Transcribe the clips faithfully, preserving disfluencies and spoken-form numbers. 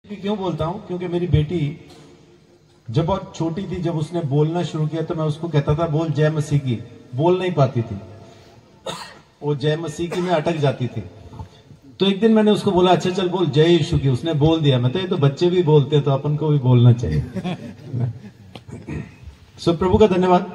क्यों बोलता हूं? क्योंकि मेरी बेटी जब बहुत छोटी थी, जब उसने बोलना शुरू किया तो मैं उसको कहता था बोल जय मसीह की, बोल नहीं पाती थी, वो जय मसीह की में अटक जाती थी। तो एक दिन मैंने उसको बोला अच्छा चल बोल जय यीशु की, उसने बोल दिया। मैं तो ये तो बच्चे भी बोलते तो अपन को भी बोलना चाहिए। सो प्रभु का धन्यवाद,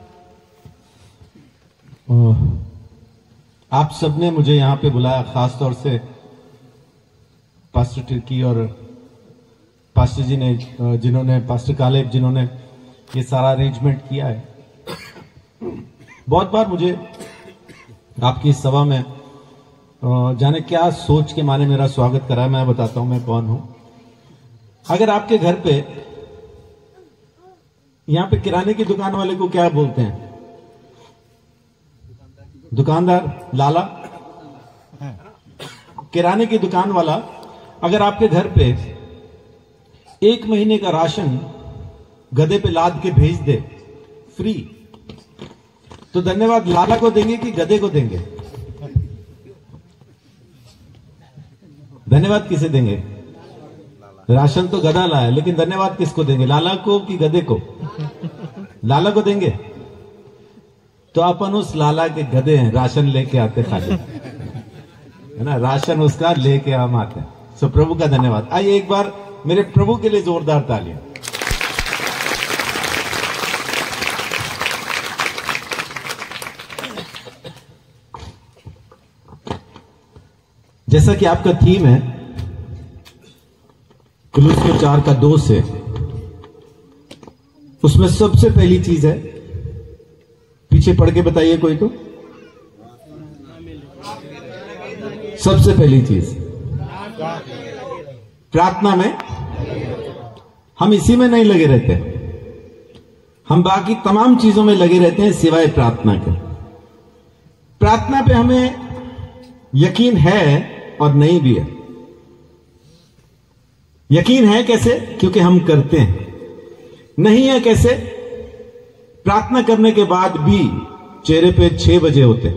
आप सबने मुझे यहां पे बुलाया, खास तौर से पास्टर टिर्की और पास्टर जी ने, जिन्होंने पास्टर कालेब जिन्होंने ये सारा अरेंजमेंट किया है। बहुत बार मुझे आपकी सभा में जाने क्या सोच के माने मेरा स्वागत करा है। मैं बताता हूं मैं कौन हूं। अगर आपके घर पे, यहां पे किराने की दुकान वाले को क्या बोलते हैं? दुकानदार, लाला। किराने की दुकान वाला अगर आपके घर पे एक महीने का राशन गधे पे लाद के भेज दे फ्री, तो धन्यवाद लाला को देंगे कि गधे को देंगे? धन्यवाद किसे देंगे? राशन तो गधा लाया, लेकिन धन्यवाद किसको देंगे? लाला को कि गधे को? लाला को देंगे। तो अपन उस लाला के गधे हैं, राशन लेके आते खाली, है ना, राशन उसका लेके हम आते हैं। सो प्रभु का धन्यवाद। आइए एक बार मेरे प्रभु के लिए जोरदार तालियां। जैसा कि आपका थीम है कुलुस्से चार का दो से, उसमें सबसे पहली चीज है, पीछे पढ़ के बताइए कोई तो। सबसे पहली चीज प्रार्थना में, हम इसी में नहीं लगे रहते, हम बाकी तमाम चीजों में लगे रहते हैं सिवाय प्रार्थना के। प्रार्थना पे हमें यकीन है और नहीं भी है। यकीन है कैसे? क्योंकि हम करते हैं। नहीं है कैसे? प्रार्थना करने के बाद भी चेहरे पे छह बजे होते,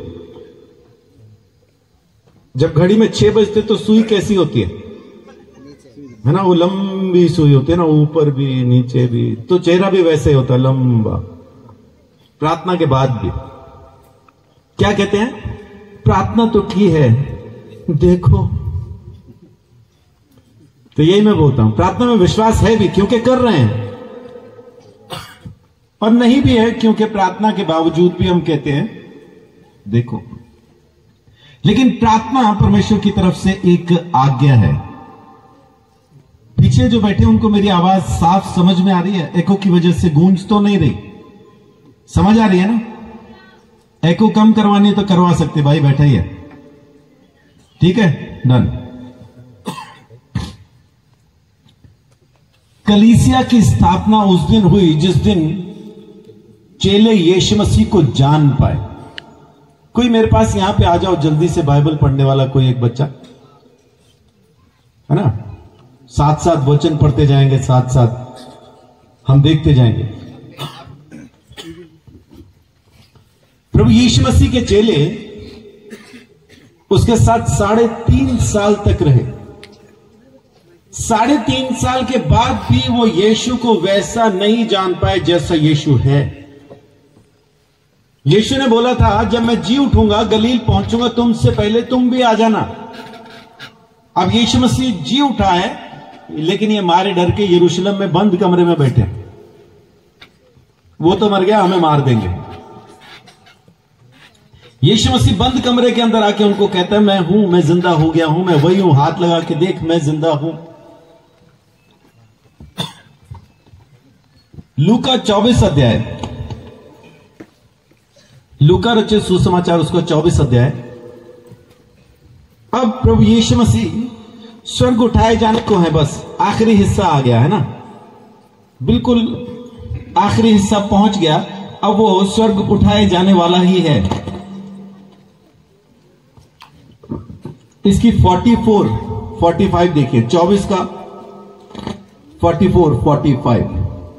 जब घड़ी में छह बजते तो सुई कैसी होती है, है ना, वो लंबी सुई होती है ना, ऊपर भी नीचे भी, तो चेहरा भी वैसे होता है लंबा। प्रार्थना के बाद भी क्या कहते हैं? प्रार्थना तो की है, देखो। तो यही मैं बोलता हूं, प्रार्थना में विश्वास है भी क्योंकि कर रहे हैं, और नहीं भी है क्योंकि प्रार्थना के बावजूद भी हम कहते हैं देखो। लेकिन प्रार्थना परमेश्वर की तरफ से एक आज्ञा है। पीछे जो बैठे उनको मेरी आवाज साफ समझ में आ रही है? एको की वजह से गूंज तो नहीं रही? समझ आ रही है ना? एको कम करवानी तो करवा सकते, भाई बैठा ही है, ठीक है, डन। कलीसिया की स्थापना उस दिन हुई जिस दिन चेले यीशु मसीह को जान पाए। कोई मेरे पास यहां पे आ जाओ जल्दी से, बाइबल पढ़ने वाला कोई एक बच्चा, है ना, साथ साथ वचन पढ़ते जाएंगे, साथ साथ हम देखते जाएंगे। प्रभु यीशु मसीह के चेले उसके साथ साढ़े तीन साल तक रहे। साढ़े तीन साल के बाद भी वो यीशु को वैसा नहीं जान पाए जैसा यीशु है। यीशु ने बोला था जब मैं जी उठूंगा, गलील पहुंचूंगा, तुमसे पहले तुम भी आ जाना। अब यीशु मसीह जी उठा है, लेकिन ये मारे डर के यरूशलेम में बंद कमरे में बैठे। वो तो मर गया, हमें मार देंगे। यीशु मसीह बंद कमरे के अंदर आके उनको कहता है मैं हूं, मैं जिंदा हो गया हूं, मैं वही हूं, हाथ लगा के देख, मैं जिंदा हूं। लूका चौबीस अध्याय, लूका रचित सुसमाचार उसका चौबीस अध्याय। अब प्रभु यीशु मसीह स्वर्ग उठाए जाने को है, बस आखिरी हिस्सा आ गया है ना, बिल्कुल आखिरी हिस्सा पहुंच गया। अब वो स्वर्ग उठाए जाने वाला ही है। इसकी चौवालीस, पैंतालीस देखिए, चौबीस का चौवालीस, पैंतालीस।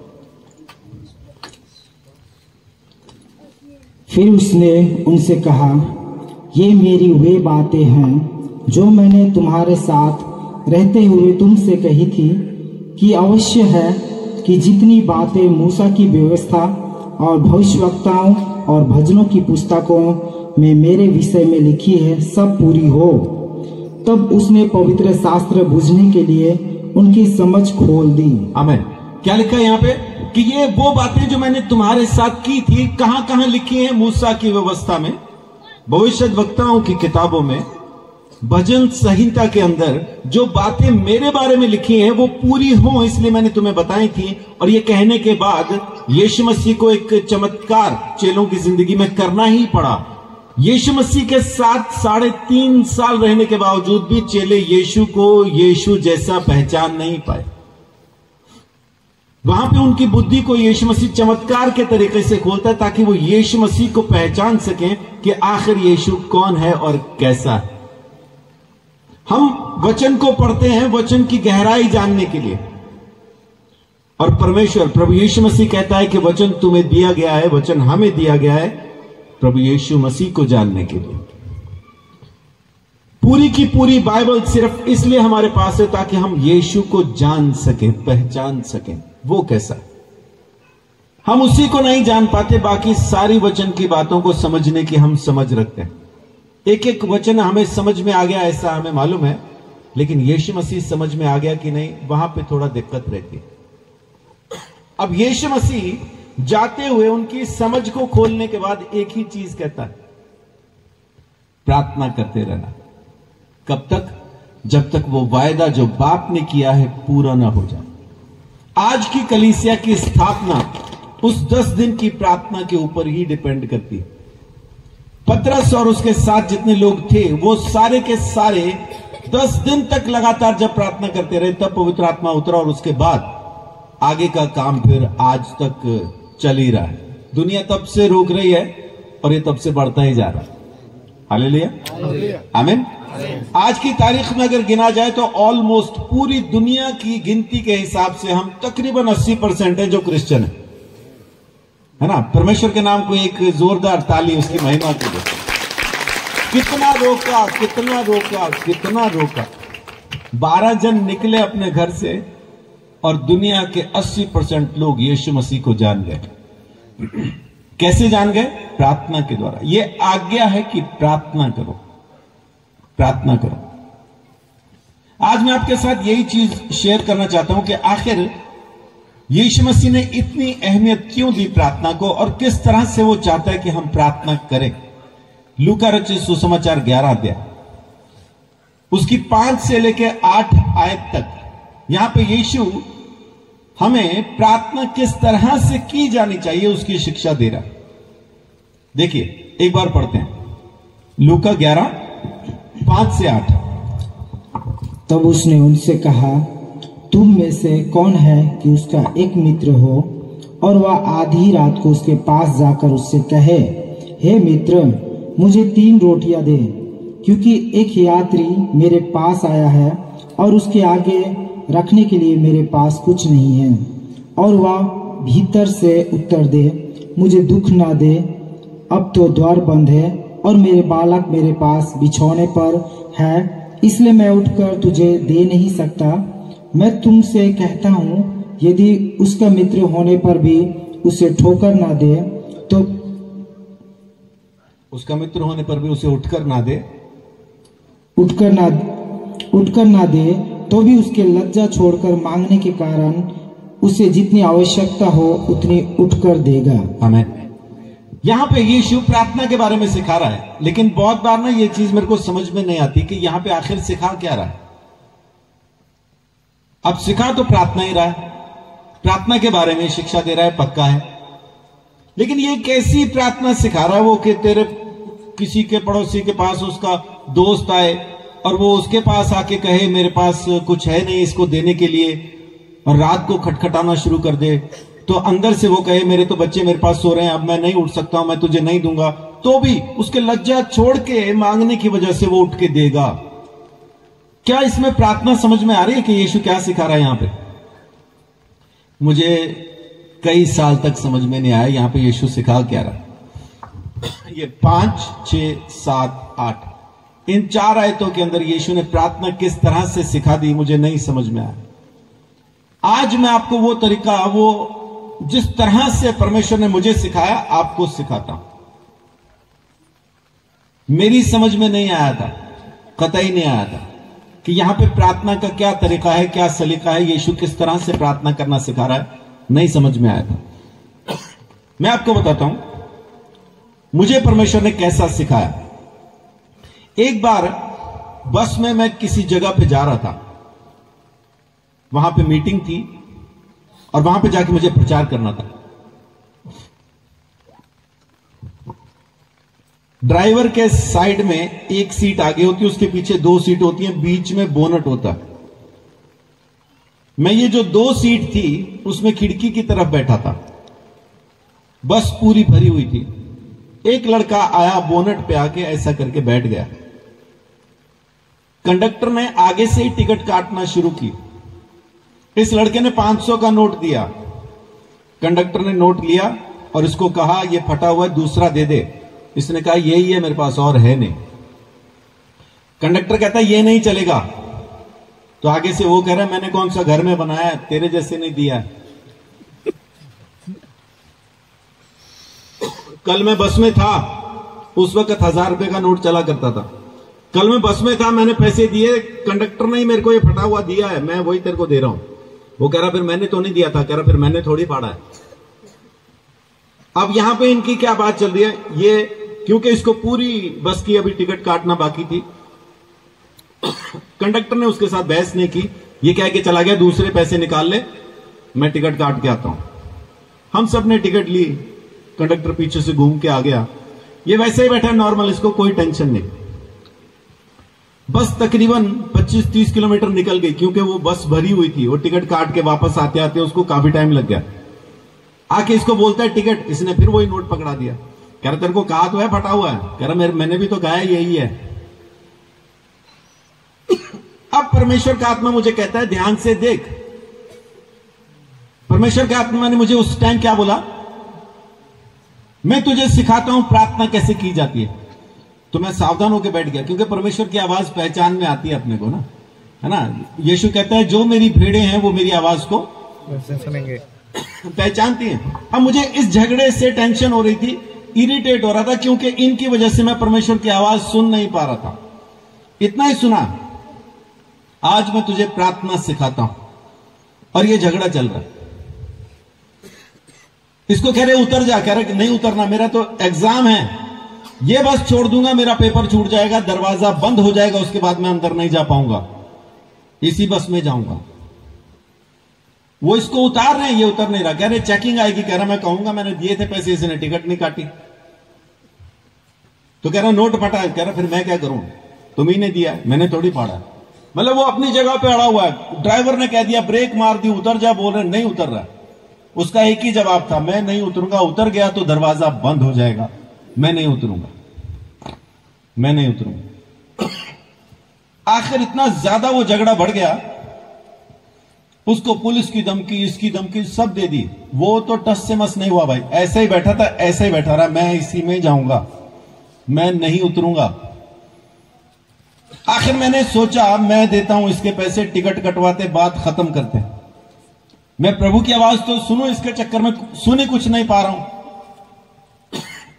फिर उसने उनसे कहा, ये मेरी वे बातें हैं जो मैंने तुम्हारे साथ रहते हुए तुमसे कही थी कि अवश्य है कि जितनी बातें मूसा की व्यवस्था और भविष्यवक्ताओं और भजनों की पुस्तकों में मेरे विषय में लिखी है सब पूरी हो। तब उसने पवित्र शास्त्र बुझने के लिए उनकी समझ खोल दी। आमीन। क्या लिखा है यहाँ पे कि ये वो बातें जो मैंने तुम्हारे साथ की थी कहां कहां लिखी हैं? मूसा की व्यवस्था में, भविष्यद्वक्ताओं की किताबों में, भजन संहिता के अंदर जो बातें मेरे बारे में लिखी हैं वो पूरी हों इसलिए मैंने तुम्हें बताई थी। और ये कहने के बाद यीशु मसीह को एक चमत्कार चेलों की जिंदगी में करना ही पड़ा। यीशु मसीह के साथ साढ़े तीन साल रहने के बावजूद भी चेले यीशु को यीशु जैसा पहचान नहीं पाए। वहां पे उनकी बुद्धि को यीशु मसीह चमत्कार के तरीके से खोलता है ताकि वो यीशु मसीह को पहचान सकें कि आखिर यीशु कौन है और कैसा है। हम वचन को पढ़ते हैं वचन की गहराई जानने के लिए, और परमेश्वर प्रभु यीशु मसीह कहता है कि वचन तुम्हें दिया गया है, वचन हमें दिया गया है प्रभु यीशु मसीह को जानने के लिए। पूरी की पूरी बाइबल सिर्फ इसलिए हमारे पास है ताकि हम यीशु को जान सकें, पहचान सकें वो कैसा है। हम उसी को नहीं जान पाते, बाकी सारी वचन की बातों को समझने की हम समझ रखते हैं। एक एक वचन हमें समझ में आ गया ऐसा हमें मालूम है, लेकिन यीशु मसीह समझ में आ गया कि नहीं, वहां पे थोड़ा दिक्कत रहती है। अब यीशु मसीह जाते हुए उनकी समझ को खोलने के बाद एक ही चीज कहता है, प्रार्थना करते रहना। कब तक? जब तक वो वायदा जो बाप ने किया है पूरा ना हो जाए। आज की कलीसिया की स्थापना उस दस दिन की प्रार्थना के ऊपर ही डिपेंड करती है। पतरस और उसके साथ जितने लोग थे वो सारे के सारे दस दिन तक लगातार जब प्रार्थना करते रहे तब पवित्र आत्मा उतरा, और उसके बाद आगे का काम फिर आज तक चल ही रहा है। दुनिया तब से रोक रही है और ये तब से बढ़ता ही जा रहा है। हालेलुया, आमीन। आज की तारीख में अगर गिना जाए तो ऑलमोस्ट पूरी दुनिया की गिनती के हिसाब से हम तकरीबन अस्सी परसेंट है जो क्रिश्चियन है, है ना। परमेश्वर के नाम को एक जोरदार ताली उसकी महिमा के लिए। कितना रोका, कितना रोका, कितना रोका। बारह जन निकले अपने घर से और दुनिया के अस्सी परसेंट लोग यीशु मसीह को जान गए। कैसे जान गए? प्रार्थना के द्वारा। यह आज्ञा है कि प्रार्थना करो, प्रार्थना करो। आज मैं आपके साथ यही चीज शेयर करना चाहता हूं कि आखिर यीशु मसीह ने इतनी अहमियत क्यों दी प्रार्थना को, और किस तरह से वो चाहता है कि हम प्रार्थना करें। लूका रचित सुसमाचार ग्यारह अध्याय उसकी पांच से लेकर आठ आयत तक, यहां पे यीशु हमें प्रार्थना किस तरह से की जानी चाहिए उसकी शिक्षा दे रहा है। देखिए एक बार पढ़ते हैं, लूका ग्यारह पांच से आठ। तब उसने उनसे कहा, तुम में से कौन है कि उसका एक मित्र हो और वह आधी रात को उसके पास जाकर उससे कहे, हे मित्र, मुझे तीन रोटियां दे, क्योंकि एक यात्री मेरे पास आया है और उसके आगे रखने के लिए मेरे पास कुछ नहीं है। और वह भीतर से उत्तर दे, मुझे दुख ना दे, अब तो द्वार बंद है और मेरे बालक मेरे पास बिछौने पर है, इसलिए मैं उठकर तुझे दे नहीं सकता। मैं तुमसे कहता हूँ, यदि उसका मित्र होने पर भी उसे ठोकर ना दे तो उसका मित्र होने पर भी उसे उठकर ना दे उठकर ना उठकर ना दे तो भी उसके लज्जा छोड़कर मांगने के कारण उसे जितनी आवश्यकता हो उतनी उठकर देगा। आमीन। यहां पे यीशु प्रार्थना के बारे में सिखा रहा है, लेकिन बहुत बार ना ये चीज मेरे को समझ में नहीं आती कि यहां पे आखिर सिखा क्या रहा है। अब सिखा तो प्रार्थना ही रहा है, प्रार्थना के बारे में शिक्षा दे रहा है, पक्का है, लेकिन ये कैसी प्रार्थना सिखा रहा है वो कि तेरे किसी के पड़ोसी के पास उसका दोस्त आए और वो उसके पास आके कहे मेरे पास कुछ है नहीं इसको देने के लिए, और रात को खटखटाना शुरू कर दे, तो अंदर से वो कहे मेरे तो बच्चे मेरे पास सो रहे हैं, अब मैं नहीं उठ सकता हूं, मैं तुझे नहीं दूंगा, तो भी उसके लज्जा छोड़ के मांगने की वजह से वो उठ के देगा। क्या इसमें प्रार्थना समझ में आ रही है कि यीशु क्या सिखा रहा है यहां पे? मुझे कई साल तक समझ में नहीं आया यहां पे यीशु सिखा क्या रहा है। ये पांच, छह, सात, आठ, इन चार आयतों के अंदर यीशु ने प्रार्थना किस तरह से सिखा दी, मुझे नहीं समझ में आया। आज मैं आपको वो तरीका, वो जिस तरह से परमेश्वर ने मुझे सिखाया, आपको सिखाता हूं। मेरी समझ में नहीं आया था, कतई नहीं आया था कि यहां पे प्रार्थना का क्या तरीका है, क्या सलीका है, यीशु किस तरह से प्रार्थना करना सिखा रहा है, नहीं समझ में आया था। मैं आपको बताता हूं मुझे परमेश्वर ने कैसा सिखाया। एक बार बस में मैं किसी जगह पे जा रहा था, वहां पे मीटिंग थी और वहां पे जाके मुझे प्रचार करना था। ड्राइवर के साइड में एक सीट आगे होती है, उसके पीछे दो सीट होती हैं, बीच में बोनट होता है। मैं ये जो दो सीट थी उसमें खिड़की की तरफ बैठा था। बस पूरी भरी हुई थी। एक लड़का आया, बोनट पे आके ऐसा करके बैठ गया। कंडक्टर ने आगे से ही टिकट काटना शुरू की। इस लड़के ने पांच सौ का नोट दिया। कंडक्टर ने नोट लिया और इसको कहा, यह फटा हुआ है, दूसरा दे दे। इसने कहा, यही है मेरे पास, और है नहीं। कंडक्टर कहता है, ये नहीं चलेगा। तो आगे से वो कह रहा है, मैंने कौन सा घर में बनाया है, तेरे जैसे नहीं दिया है। कल मैं बस में था, उस वक्त हजार रुपए का नोट चला करता था। कल मैं बस में था, मैंने पैसे दिए, कंडक्टर ने ही मेरे को ये फटा हुआ दिया है, मैं वही तेरे को दे रहा हूं। वो कह रहा, फिर मैंने तो नहीं दिया था। कह रहा, फिर मैंने थोड़ी फाड़ा है। अब यहां पे इनकी क्या बात चल रही है, ये क्योंकि इसको पूरी बस की अभी टिकट काटना बाकी थी, कंडक्टर ने उसके साथ बहस नहीं की। ये कह के चला गया, दूसरे पैसे निकाल ले, मैं टिकट काट के आता हूं। हम सब ने टिकट ली, कंडक्टर पीछे से घूम के आ गया। ये वैसे ही बैठा नॉर्मल, इसको कोई टेंशन नहीं। बस तकरीबन पच्चीस तीस किलोमीटर निकल गई, क्योंकि वो बस भरी हुई थी। वो टिकट काट के वापस आते आते उसको काफी टाइम लग गया। आके इसको बोलता है टिकट, इसने फिर वही नोट पकड़ा दिया। कह रहा, तेरे को कहा तो है फटा हुआ है। कह रहा, मेरे मैंने भी तो कहा है यही है। अब परमेश्वर का आत्मा मुझे कहता है, ध्यान से देख। परमेश्वर का आत्मा ने मुझे उस टाइम क्या बोला, मैं तुझे सिखाता हूं प्रार्थना कैसे की जाती है। तो मैं सावधान होकर बैठ गया, क्योंकि परमेश्वर की आवाज पहचान में आती है अपने को ना, है ना। यीशु कहता है, जो मेरी भेड़ें हैं वो मेरी आवाज को सुनेंगे, पहचानती हैं। अब मुझे इस झगड़े से टेंशन हो रही थी, इरिटेट हो रहा था, क्योंकि इनकी वजह से मैं परमेश्वर की आवाज सुन नहीं पा रहा था। इतना ही सुना, आज मैं तुझे प्रार्थना सिखाता हूं, और ये झगड़ा चल रहा है। इसको कह रहे उतर जा, कह रहे नहीं उतरना, मेरा तो एग्जाम है, ये बस छोड़ दूंगा, मेरा पेपर छूट जाएगा, दरवाजा बंद हो जाएगा, उसके बाद मैं अंदर नहीं जा पाऊंगा, इसी बस में जाऊंगा। वो इसको उतार रहे हैं, ये उतर नहीं रहा। कह रहे चेकिंग आएगी। कह रहा, मैं कहूंगा मैंने दिए थे पैसे, इसने टिकट नहीं काटी। तो कह रहा, नोट फटा है। कह रहा, फिर मैं क्या करूं, तुम ही ने दिया, मैंने थोड़ी फाड़ा। मतलब वो अपनी जगह पे अड़ा हुआ है। ड्राइवर ने कह दिया, ब्रेक मार दी, उतर जा, बोल रहे नहीं उतर रहा। उसका एक ही जवाब था, मैं नहीं उतरूंगा, उतर गया तो दरवाजा बंद हो जाएगा, मैं नहीं उतरूंगा, मैं नहीं उतरूंगा। आखिर इतना ज्यादा वो झगड़ा बढ़ गया, उसको पुलिस की धमकी, इसकी धमकी सब दे दी। वो तो टस से मस नहीं हुआ भाई, ऐसे ही बैठा था, ऐसे ही बैठा रहा, मैं इसी में जाऊंगा, मैं नहीं उतरूंगा। आखिर मैंने सोचा, मैं देता हूं इसके पैसे, टिकट कटवाते, बात खत्म करते। मैं प्रभु की आवाज तो सुनूं, इसके चक्कर में सुने कुछ नहीं पा रहा हूं।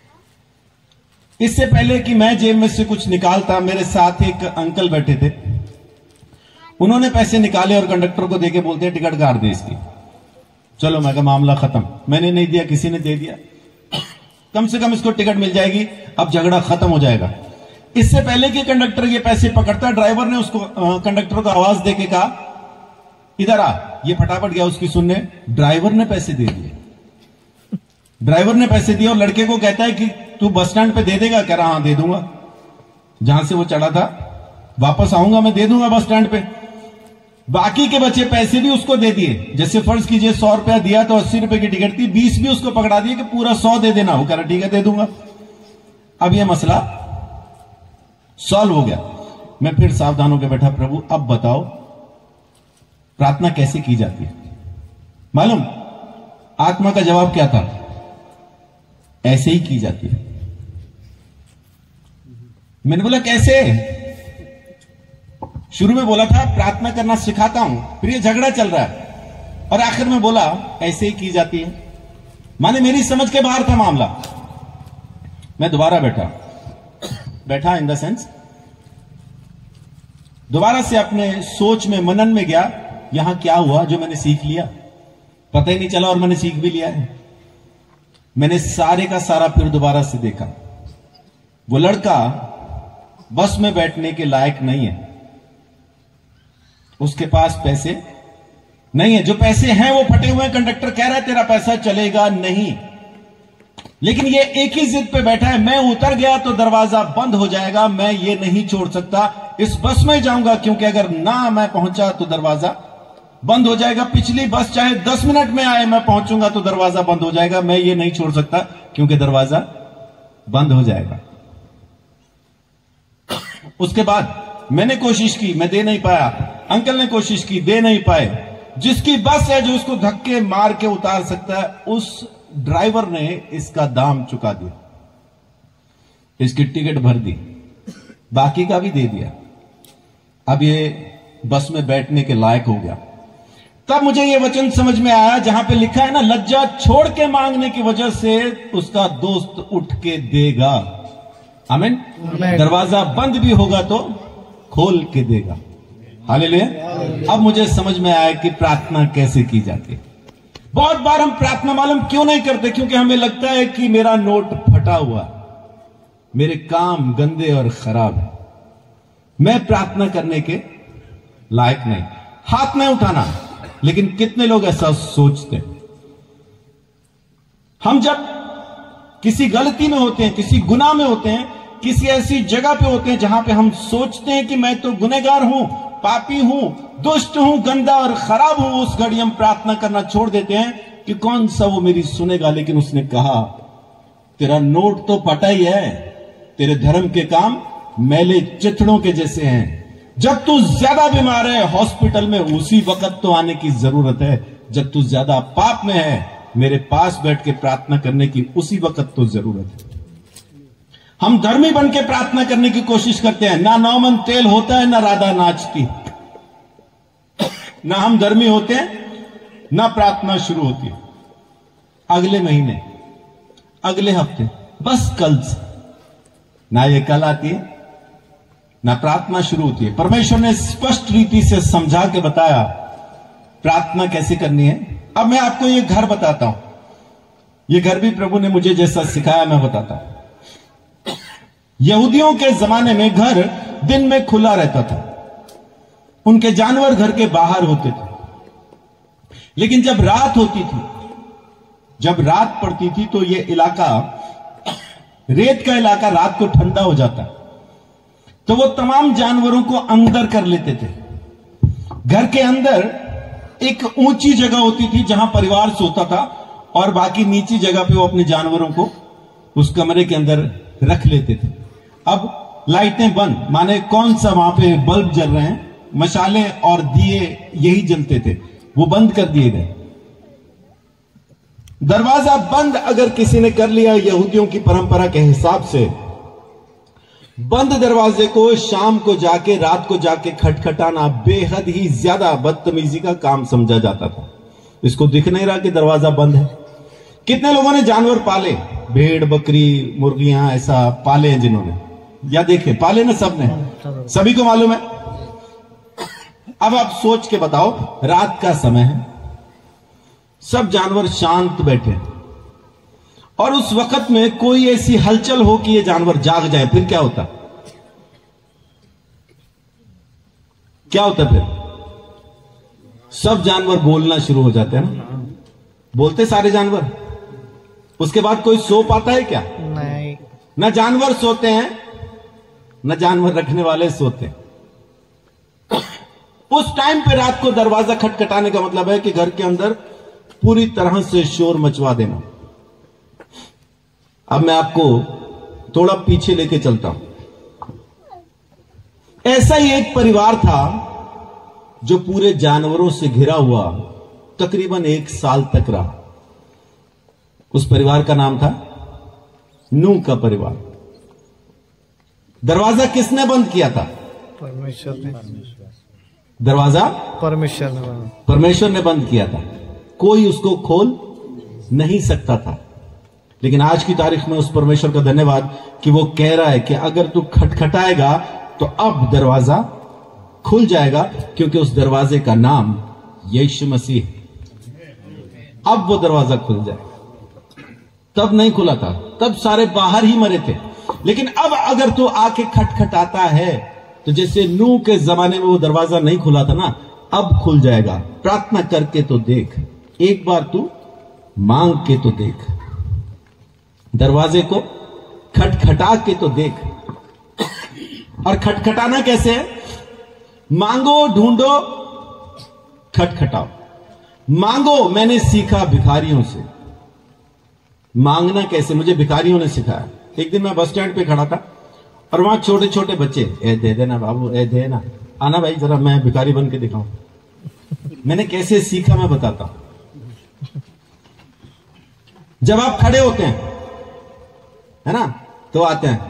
इससे पहले कि मैं जेब में से कुछ निकालता, मेरे साथ एक अंकल बैठे थे, उन्होंने पैसे निकाले और कंडक्टर को देके बोलते हैं, टिकट काट दे इसकी। चलो, मैं कहा मामला खत्म, मैंने नहीं दिया, किसी ने दे दिया, कम से कम इसको टिकट मिल जाएगी, अब झगड़ा खत्म हो जाएगा। इससे पहले कि कंडक्टर ये पैसे पकड़ता, ड्राइवर ने उसको कंडक्टर को आवाज देके कहा, इधर आ। ये फटाफट गया उसकी सुनने, ड्राइवर ने पैसे दे दिए। ड्राइवर ने पैसे दिए और लड़के को कहता है कि तू बस स्टैंड पे दे देगा। कह रहा, हां दे दूंगा, जहां से वो चढ़ा था वापस आऊंगा, मैं दे दूंगा बस स्टैंड पे। बाकी के बचे पैसे भी उसको दे दिए। जैसे फर्ज कीजिए सौ रुपया दिया तो अस्सी रुपए की टिकट थी, बीस भी उसको पकड़ा दिए कि पूरा सौ दे देना। वो कह रहा, ठीक है दे दूंगा। अब यह मसला सॉल्व हो गया। मैं फिर सावधान होकर बैठा, प्रभु अब बताओ प्रार्थना कैसे की जाती है। मालूम आत्मा का जवाब क्या था, ऐसे ही की जाती है। मैंने बोला कैसे? शुरू में बोला था प्रार्थना करना सिखाता हूं, फिर ये झगड़ा चल रहा है, और आखिर में बोला ऐसे ही की जाती है। माने मेरी समझ के बाहर था मामला। मैं दोबारा बैठा बैठा इन द सेंस दोबारा से अपने सोच में, मनन में गया, यहां क्या हुआ जो मैंने सीख लिया, पता ही नहीं चला और मैंने सीख भी लिया है। मैंने सारे का सारा फिर दोबारा से देखा। वो लड़का बस में बैठने के लायक नहीं है, उसके पास पैसे नहीं है। जो पैसे हैं वो फटे हुए हैं। कंडक्टर कह रहा है तेरा पैसा चलेगा नहीं, लेकिन ये एक ही जिद पे बैठा है, मैं उतर गया तो दरवाजा बंद हो जाएगा, मैं ये नहीं छोड़ सकता, इस बस में जाऊंगा, क्योंकि अगर ना मैं पहुंचा तो दरवाजा बंद हो जाएगा। पिछली बस चाहे दस मिनट में आए, मैं पहुंचूंगा तो दरवाजा बंद हो जाएगा, मैं ये नहीं छोड़ सकता क्योंकि दरवाजा बंद हो जाएगा। उसके बाद मैंने कोशिश की, मैं दे नहीं पाया। अंकल ने कोशिश की, दे नहीं पाए। जिसकी बस है जो उसको धक्के मार के उतार सकता है, उस ड्राइवर ने इसका दाम चुका दिया, इसकी टिकट भर दी, बाकी का भी दे दिया। अब ये बस में बैठने के लायक हो गया। तब मुझे ये वचन समझ में आया जहां पे लिखा है ना, लज्जा छोड़ के मांगने की वजह से उसका दोस्त उठ के देगा। आमीन। दरवाजा बंद भी होगा तो खोल के देगा। हालेलुया। अब मुझे समझ में आया कि प्रार्थना कैसे की जाती है। बहुत बार हम प्रार्थना मालूम क्यों नहीं करते? क्योंकि हमें लगता है कि मेरा नोट फटा हुआ, मेरे काम गंदे और खराब है, मैं प्रार्थना करने के लायक नहीं। हाथ नहीं उठाना, लेकिन कितने लोग ऐसा सोचते हैं? हम जब किसी गलती में होते हैं, किसी गुनाह में होते हैं, किसी ऐसी जगह पे होते हैं जहां पे हम सोचते हैं कि मैं तो गुनहगार हूं, पापी हूं, दुष्ट हूं, गंदा और खराब हूं, उस घड़ी हम प्रार्थना करना छोड़ देते हैं कि कौन सा वो मेरी सुनेगा। लेकिन उसने कहा तेरा नोट तो फटा ही है, तेरे धर्म के काम मैले चिथड़ों के जैसे हैं। जब तू ज्यादा बीमार है हॉस्पिटल में, उसी वक्त तो आने की जरूरत है। जब तू ज्यादा पाप में है, मेरे पास बैठ के प्रार्थना करने की उसी वक्त तो जरूरत है। हम धर्मी बन के प्रार्थना करने की कोशिश करते हैं, ना नौमन तेल होता है, ना राधा नाचती, ना हम धर्मी होते हैं, ना प्रार्थना शुरू होती है। अगले महीने, अगले हफ्ते, बस कल से ना ये कल आती है, ना प्रार्थना शुरू होती है। परमेश्वर ने स्पष्ट रीति से समझा के बताया प्रार्थना कैसे करनी है। अब मैं आपको ये घर बताता हूं। ये घर भी प्रभु ने मुझे जैसा सिखाया मैं बताता हूं। यहूदियों के जमाने में घर दिन में खुला रहता था, उनके जानवर घर के बाहर होते थे। लेकिन जब रात होती थी, जब रात पड़ती थी, तो ये इलाका, रेत का इलाका, रात को ठंडा हो जाता, तो वो तमाम जानवरों को अंदर कर लेते थे। घर के अंदर एक ऊंची जगह होती थी जहां परिवार सोता था, और बाकी नीची जगह पे वो अपने जानवरों को उस कमरे के अंदर रख लेते थे। अब लाइटें बंद, माने कौन सा वहां पे बल्ब जल रहे हैं, मशाले और दिए यही जलते थे, वो बंद कर दिए गए। दरवाजा बंद अगर किसी ने कर लिया, यहूदियों की परंपरा के हिसाब से बंद दरवाजे को शाम को जाके, रात को जाके खटखटाना बेहद ही ज्यादा बदतमीजी का काम समझा जाता था। इसको दिख नहीं रहा कि दरवाजा बंद है। कितने लोगों ने जानवर पाले, भेड़, बकरी, मुर्गियां, ऐसा पाले हैं जिन्होंने, या देखे पाले ना, सबने, सभी को मालूम है। अब आप सोच के बताओ, रात का समय है, सब जानवर शांत बैठे, और उस वक्त में कोई ऐसी हलचल हो कि ये जानवर जाग जाए, फिर क्या होता? क्या होता फिर? सब जानवर बोलना शुरू हो जाते हैं ना, बोलते सारे जानवर। उसके बाद कोई सो पाता है क्या? नहीं। न जानवर सोते हैं, न जानवर रखने वाले सोते हैं। उस टाइम पे रात को दरवाजा खटखटाने का मतलब है कि घर के अंदर पूरी तरह से शोर मचवा देना। अब मैं आपको थोड़ा पीछे लेके चलता हूं। ऐसा ही एक परिवार था जो पूरे जानवरों से घिरा हुआ तकरीबन एक साल तक रहा। उस परिवार का नाम था नूह का परिवार। दरवाजा किसने बंद किया था? परमेश्वर ने। दरवाजा परमेश्वर ने परमेश्वर ने बंद किया था, कोई उसको खोल नहीं सकता था। लेकिन आज की तारीख में उस परमेश्वर का धन्यवाद कि वो कह रहा है कि अगर तू खटखटाएगा तो अब दरवाजा खुल जाएगा, क्योंकि उस दरवाजे का नाम यीशु मसीह है। अब वो दरवाजा खुल जाएगा। तब नहीं खुला था, तब सारे बाहर ही मरे थे। लेकिन अब अगर तू आके खटखटाता है तो जैसे नूह के जमाने में वो दरवाजा नहीं खुला था ना, अब खुल जाएगा। प्रार्थना करके तो देख, एक बार तू मांग के तो देख, दरवाजे को खटखटा के तो देख। और खटखटाना कैसे है? मांगो, ढूंढो, खटखटाओ। मांगो मैंने सीखा भिखारियों से। मांगना कैसे मुझे भिखारियों ने सिखाया। एक दिन मैं बस स्टैंड पे खड़ा था और वहां छोटे छोटे बच्चे, ए दे देना बाबू, ए दे ना, आना भाई जरा मैं भिखारी बन के दिखाऊं। मैंने कैसे सीखा मैं बताता हूं। जब आप खड़े होते हैं है ना, तो आते हैं,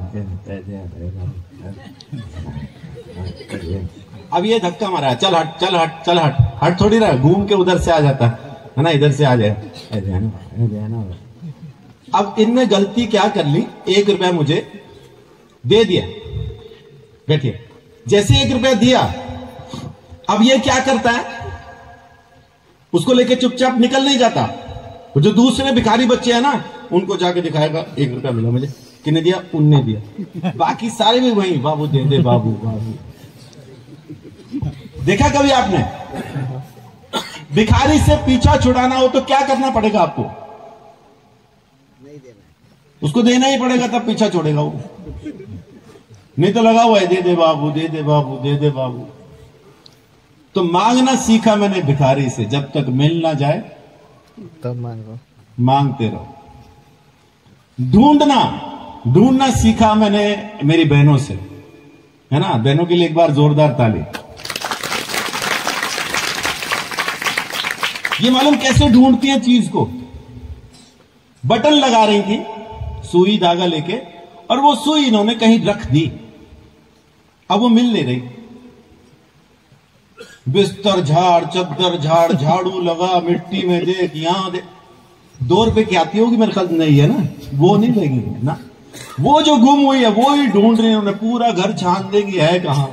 अब ये धक्का मारा है, चल हट चल हट चल हट हट थोड़ी रहा, घूम के उधर से आ जाता है ना, इधर से आ जाए। अब इनने गलती क्या कर ली, एक रुपया मुझे दे दिया, बैठिए। जैसे एक रुपया दिया, अब ये क्या करता है, उसको लेके चुपचाप निकल नहीं जाता। वो जो दूसरे भिखारी बच्चे हैं ना, उनको जाके दिखाएगा, एक रुपया मिला मुझे, किसने दिया, उनने दिया। बाकी सारे भी वही, बाबू दे दे बाबू बाबू। देखा कभी आपने? भिखारी से पीछा छुड़ाना हो तो क्या करना पड़ेगा आपको? उसको देना ही पड़ेगा, तब पीछा छोड़ेगा वो। नहीं तो लगा हुआ है, दे दे बाबू दे दे बाबू दे दे बाबू। तो मांगना सीखा मैंने भिखारी से, जब तक मिल ना जाए तब मांगो, मांगते रहो। ढूंढना ढूंढना सीखा मैंने मेरी बहनों से, है ना। बहनों के लिए एक बार जोरदार ताली। ये मालूम कैसे ढूंढती हैं चीज को? बटन लगा रही थी सुई धागा लेके, और वो सुई इन्होंने कहीं रख दी, अब वो मिल नहीं रही। बिस्तर झाड़, चद्दर झाड़, झाड़ू लगा, मिट्टी में देख, यहां देख। दो रुपए की आती होगी मेरे ख्याल नहीं है ना, वो नहीं लेगी ना। वो जो गुम हुई है वो ही ढूंढ रही है, उन्हें पूरा घर छान देगी, है कहां।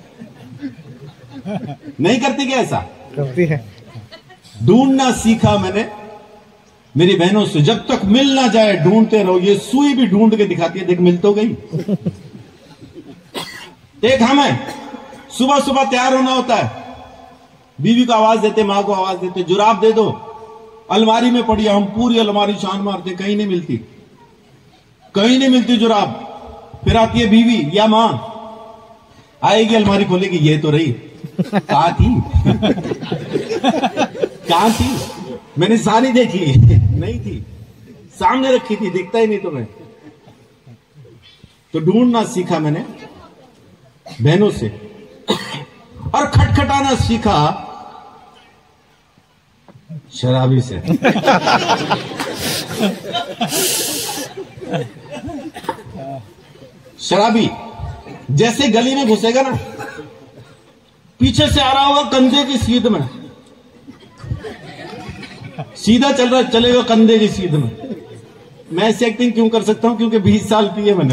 नहीं करती क्या ऐसा? करती है। ढूंढना सीखा मैंने मेरी बहनों से, जब तक मिल ना जाए ढूंढते रहो। ये सुई भी ढूंढ के दिखाती है, देख मिल तो गई। एक हमें सुबह सुबह तैयार होना होता है, बीवी को आवाज देते, मां को आवाज देते, जुराब दे दो, अलमारी में पड़ी। हम पूरी अलमारी छान मारते, कहीं नहीं मिलती, कहीं नहीं मिलती जुराब। फिर आती है बीवी या मां, आएगी अलमारी खोलेगी, ये तो रही, कहां थी कहां थी, मैंने सारी देखी, नहीं थी, सामने रखी थी, दिखता ही नहीं तुम्हें। तो ढूंढना सीखा मैंने बहनों से, और खटखटाना सीखा शराबी से। शराबी जैसे गली में घुसेगा ना, पीछे से आ रहा होगा कंधे की सीध में, सीधा चल रहा चलेगा कंधे की सीध में। मैं ऐसी एक्टिंग क्यों कर सकता हूं? क्योंकि बीस साल पिए मैंने।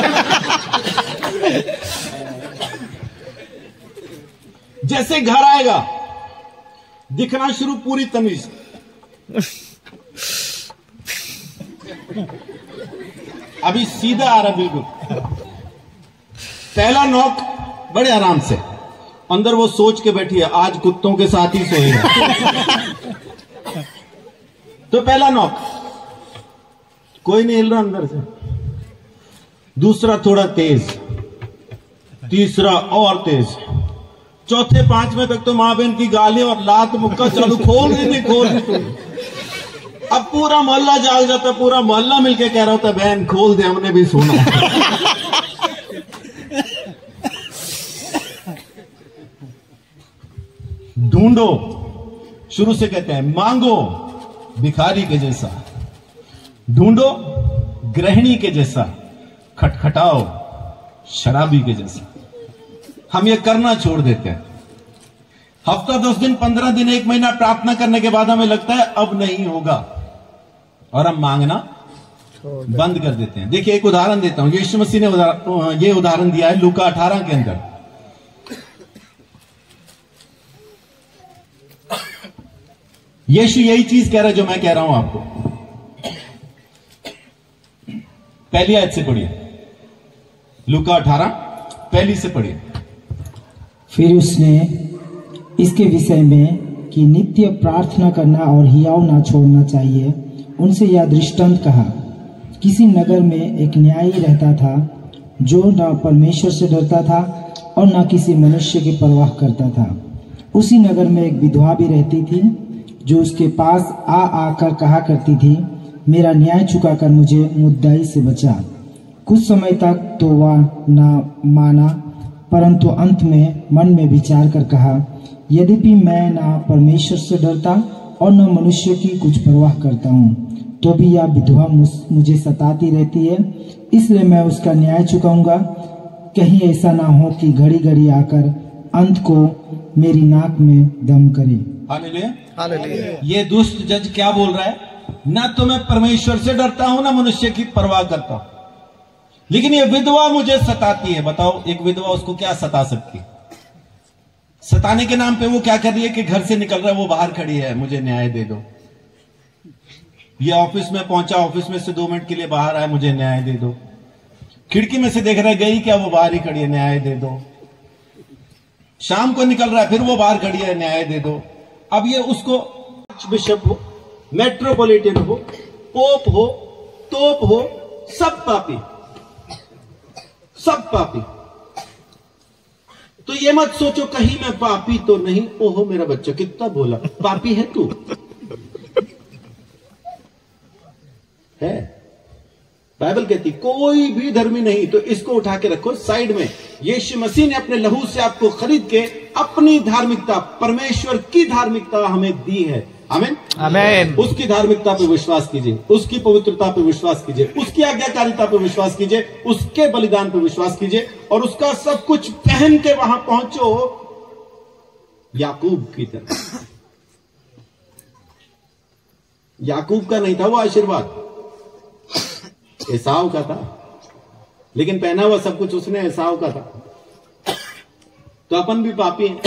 जैसे घर आएगा दिखना शुरू, पूरी तमीज। अभी सीधा आ रहा बिल्कुल। पहला नॉक बड़े आराम से, अंदर वो सोच के बैठी है आज कुत्तों के साथ ही सोएगा। तो पहला नॉक, कोई नहीं हिल रहा अंदर से। दूसरा थोड़ा तेज, तीसरा और तेज, चौथे पांचवें तक तो मां बहन की गाली और लात मुक्का चालू, खोल नहीं नहीं खोल नहीं। अब पूरा मोहल्ला जाग जाता, पूरा मोहल्ला मिलके कह रहा होता बहन खोल दे, हमने भी सुना। ढूंढो, शुरू से कहते हैं, मांगो भिखारी के जैसा, ढूंढो गृहिणी के जैसा, खटखटाओ शराबी के जैसा। हम ये करना छोड़ देते हैं। हफ्ता दस दिन पंद्रह दिन एक महीना प्रार्थना करने के बाद हमें लगता है अब नहीं होगा और हम मांगना बंद कर देते हैं। देखिए एक उदाहरण देता हूं, यीशु मसीह ने उदाहरण, ये उदाहरण दिया है लूका अठारह के अंदर। यीशु यही चीज कह रहा है जो मैं कह रहा हूं आपको। पहली आयत से पढ़िए, लूका अठारह पहली से पढ़िए। फिर उसने इसके विषय में कि नित्य प्रार्थना करना और हियाव ना छोड़ना चाहिए उनसे यह दृष्टांत कहा। किसी नगर में एक न्यायी रहता था जो न परमेश्वर से डरता था और न किसी मनुष्य की परवाह करता था। उसी नगर में एक विधवा भी रहती थी जो उसके पास आ आकर कहा करती थी, मेरा न्याय चुकाकर मुझे मुद्दाई से बचा। कुछ समय तक तो वह न माना, परंतु अंत में मन में विचार कर कहा, यद्यपि मैं न परमेश्वर से डरता और न मनुष्य की कुछ परवाह करता हूँ, तो भी यह विधवा मुझे सताती रहती है, इसलिए मैं उसका न्याय चुकाऊंगा। कहीं ऐसा ना हो कि घड़ी घड़ी आकर अंत को मेरी नाक में दम करे। हालेलुया। हालेलुया। ये दुष्ट जज क्या बोल रहा है? ना तो मैं परमेश्वर से डरता हूं ना मनुष्य की परवाह करता हूं, लेकिन ये विधवा मुझे सताती है। बताओ एक विधवा उसको क्या सता सकती है? सताने के नाम पे वो क्या कर रही है कि घर से निकल रहा है, वो बाहर खड़ी है, मुझे न्याय दे दो। ये ऑफिस में पहुंचा, ऑफिस में से दो मिनट के लिए बाहर आया, मुझे न्याय दे दो। खिड़की में से देख रहा है गई क्या, वो बाहर ही खड़ी है, न्याय दे दो। शाम को निकल रहा है, फिर वो बाहर खड़ी है, न्याय दे दो। अब ये उसको बिशप हो, मेट्रोपॉलिटन हो, पोप हो, तोप हो, सब पापी, सब पापी। तो ये मत सोचो कहीं मैं पापी तो नहीं। ओहो मेरा बच्चा कितना बोला, पापी है तू है। बाइबल कहती कोई भी धर्मी नहीं, तो इसको उठा के रखो साइड में। यीशु मसीह ने अपने लहू से आपको खरीद के अपनी धार्मिकता, परमेश्वर की धार्मिकता हमें दी है। आमीन आमीन। उसकी धार्मिकता पे विश्वास कीजिए, उसकी पवित्रता पे विश्वास कीजिए, उसकी आज्ञाकारिता पे विश्वास कीजिए, उसके बलिदान पे विश्वास कीजिए और उसका सब कुछ पहन के वहां पहुंचो याकूब की तरह। याकूब का नहीं था वो आशीर्वाद, एसाव का था, लेकिन पहना हुआ सब कुछ उसने एसाव का था। तो अपन भी पापी हैं,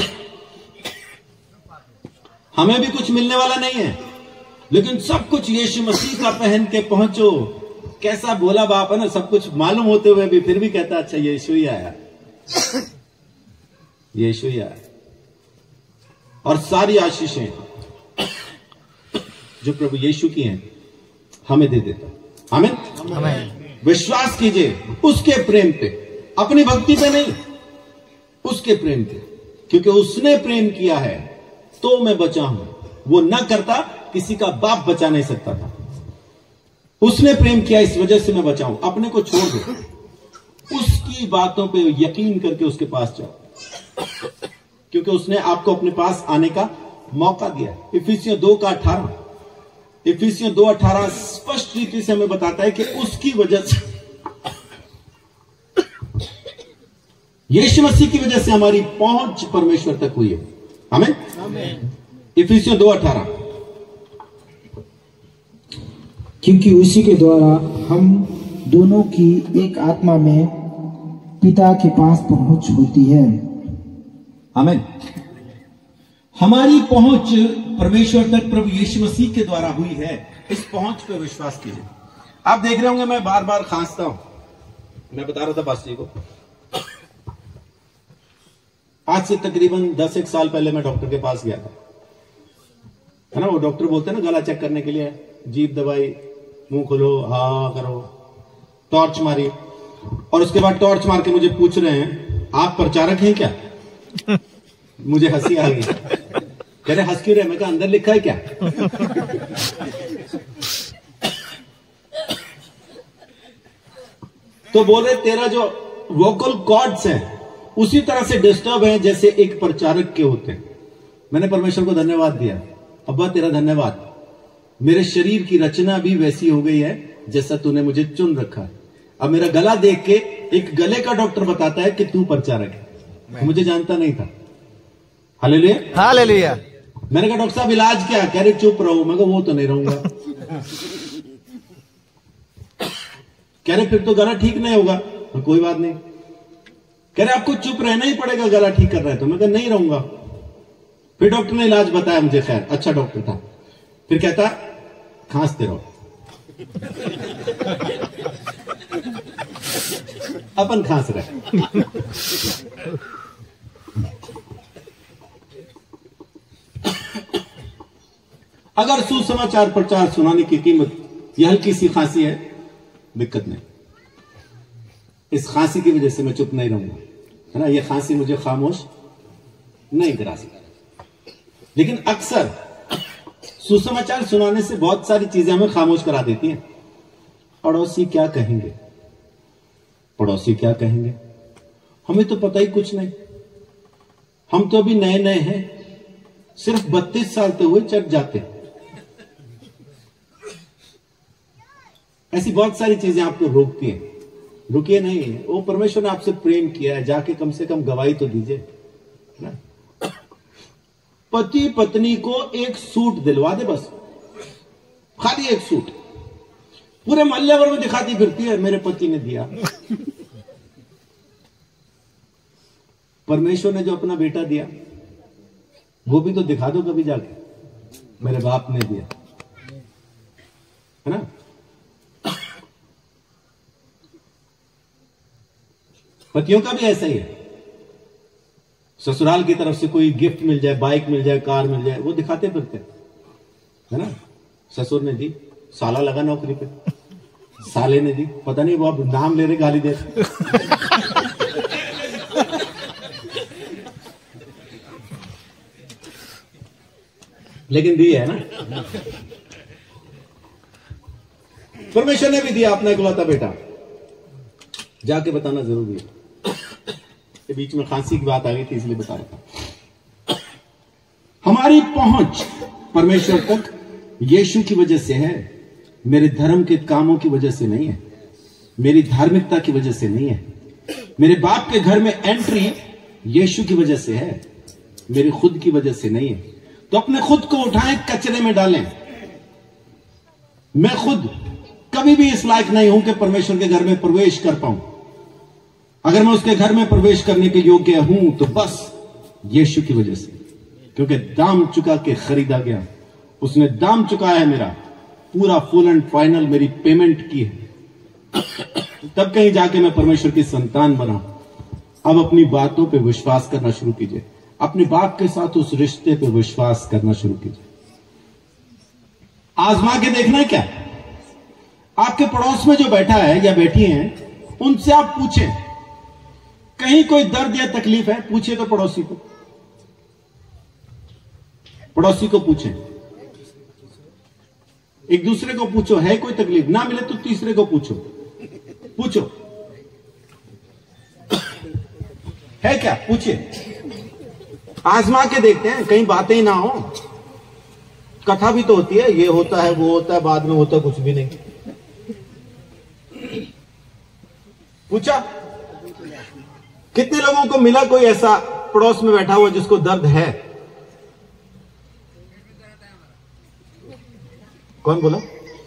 हमें भी कुछ मिलने वाला नहीं है, लेकिन सब कुछ यीशु मसीह का पहन के पहुंचो। कैसा बोला बाप है ना, सब कुछ मालूम होते हुए भी फिर भी कहता अच्छा यीशु ही आया, यीशु ही आया। और सारी आशीषें जो प्रभु यीशु की हैं हमें दे देता। आमीन। विश्वास कीजिए उसके प्रेम पे, अपनी भक्ति पे नहीं, उसके प्रेम पे, क्योंकि उसने प्रेम किया है तो मैं बचा हूं। वो ना करता किसी का बाप बचा नहीं सकता था। उसने प्रेम किया इस वजह से मैं बचा हूं। अपने को छोड़ दो, उसकी बातों पे यकीन करके उसके पास जाओ, क्योंकि उसने आपको अपने पास आने का मौका दिया। इफिसियों दो का अठारह इफिसियों दो अठारह स्पष्ट रीति से हमें बताता है कि उसकी वजह से, यीशु मसीह की वजह से हमारी पहुंच परमेश्वर तक हुई है। आमीन। इफिसियों दो अठारह क्योंकि उसी के द्वारा हम दोनों की एक आत्मा में पिता के पास पहुंच होती है। आमीन। हमारी पहुंच परमेश्वर तक प्रभु यीशु मसीह के द्वारा हुई है। इस पहुंच पर विश्वास कीजिए। आप देख रहे होंगे मैं बार बार खांसता हूं। मैं बता रहा था पास्टर जी को, आज से तकरीबन दस एक साल पहले मैं डॉक्टर के पास गया था, है ना। वो डॉक्टर बोलते हैं ना गला चेक करने के लिए, जीभ दबाई, मुंह खोलो, हा करो, टॉर्च मारी, और उसके बाद टॉर्च मार के मुझे पूछ रहे हैं आप प्रचारक हैं क्या? मुझे हंसी आ गई। कह रहे हंस क्यों रहे? मैं कहा अंदर लिखा है क्या? तो बोल रहे तेरा जो वोकल कॉर्ड्स है उसी तरह से डिस्टर्ब है जैसे एक प्रचारक के होते हैं। मैंने परमेश्वर को धन्यवाद दिया, अब्बा तेरा धन्यवाद, मेरे शरीर की रचना भी वैसी हो गई है जैसा तूने मुझे चुन रखा है। अब मेरा गला देख के एक गले का डॉक्टर बताता है कि तू परिचारक है, मुझे जानता नहीं था। Hallelujah, hallelujah. मैंने कहा डॉक्टर साहब इलाज क्या? कह रहे चुप रहो। मैं कहा वो तो नहीं रहूंगा। कह रहे फिर तो गला ठीक नहीं होगा। तो कोई बात नहीं। कह रहे आपको चुप रहना ही पड़ेगा, गला ठीक कर रहा है तो। मैं कहा नहीं रहूंगा। फिर डॉक्टर ने इलाज बताया मुझे, खैर अच्छा डॉक्टर था। फिर कहता खांसते रहो। अपन खांस रहे। अगर सुसमाचार प्रचार सुनाने की कीमत यह हल्की सी खांसी है, दिक्कत नहीं। इस खांसी की वजह से मैं चुप नहीं रहूंगा, है ना। यह खांसी मुझे खामोश नहीं करा सकती। लेकिन अक्सर सुसमाचार सुनाने से बहुत सारी चीजें हमें खामोश करा देती हैं। पड़ोसी क्या कहेंगे, पड़ोसी क्या कहेंगे, हमें तो पता ही कुछ नहीं। हम तो अभी नए नए हैं, सिर्फ बत्तीस साल तो हुए चर्च जाते। ऐसी बहुत सारी चीजें आपको रोकती हैं। रुकिए नहीं, वो परमेश्वर ने आपसे प्रेम किया है, जाके कम से कम गवाही तो दीजिए ना। पति पत्नी को एक सूट दिलवा दे, बस खाली एक सूट। पूरे मोहल्ले भर में दिखाती फिरती है मेरे पति ने दिया। परमेश्वर ने जो अपना बेटा दिया वो भी तो दिखा दो कभी जाके, मेरे बाप ने दिया, है ना। पतियों का भी ऐसा ही है। ससुराल की तरफ से कोई गिफ्ट मिल जाए, बाइक मिल जाए, कार मिल जाए, वो दिखाते फिरते, है ना। ससुर ने दी, साला लगा नौकरी पे, साले ने दी, पता नहीं वो अब नाम ले रहे गाली दे रहे। लेकिन दी है ना। परमेश्वर ने भी दिया अपना इकलौता बेटा, जाके बताना जरूरी है। के बीच में खांसी की बात आ गई थी इसलिए बता रहा था। हमारी पहुंच परमेश्वर तक यीशु की वजह से है, मेरे धर्म के कामों की वजह से नहीं है, मेरी धार्मिकता की वजह से नहीं है। मेरे बाप के घर में एंट्री यीशु की वजह से है, मेरी खुद की वजह से नहीं है। तो अपने खुद को उठाएं, कचरे में डालें। मैं खुद कभी भी इस लायक नहीं हूं कि परमेश्वर के घर में प्रवेश कर पाऊं। अगर मैं उसके घर में प्रवेश करने के योग्य हूं तो बस यीशु की वजह से, क्योंकि दाम चुका के खरीदा गया। उसने दाम चुकाया है, मेरा पूरा फुल एंड फाइनल मेरी पेमेंट की है। तब कहीं जाके मैं परमेश्वर की संतान बना। अब अपनी बातों पे विश्वास करना शुरू कीजिए, अपने बाप के साथ उस रिश्ते पे विश्वास करना शुरू कीजिए। आजमा के देखना है क्या, आपके पड़ोस में जो बैठा है या बैठी हैं, उनसे आप पूछें कहीं कोई दर्द या तकलीफ है, पूछिए तो पड़ोसी को, पड़ोसी को पूछें। एक दूसरे को पूछो, है कोई तकलीफ, ना मिले तो तीसरे को पूछो, पूछो है क्या, पूछिए। आजमा के देखते हैं, कहीं बातें ही ना हो। कथा भी तो होती है, ये होता है वो होता है, बाद में होता कुछ भी नहीं। पूछा कितने लोगों को मिला कोई ऐसा पड़ोस में बैठा हुआ जिसको दर्द है? कौन बोला?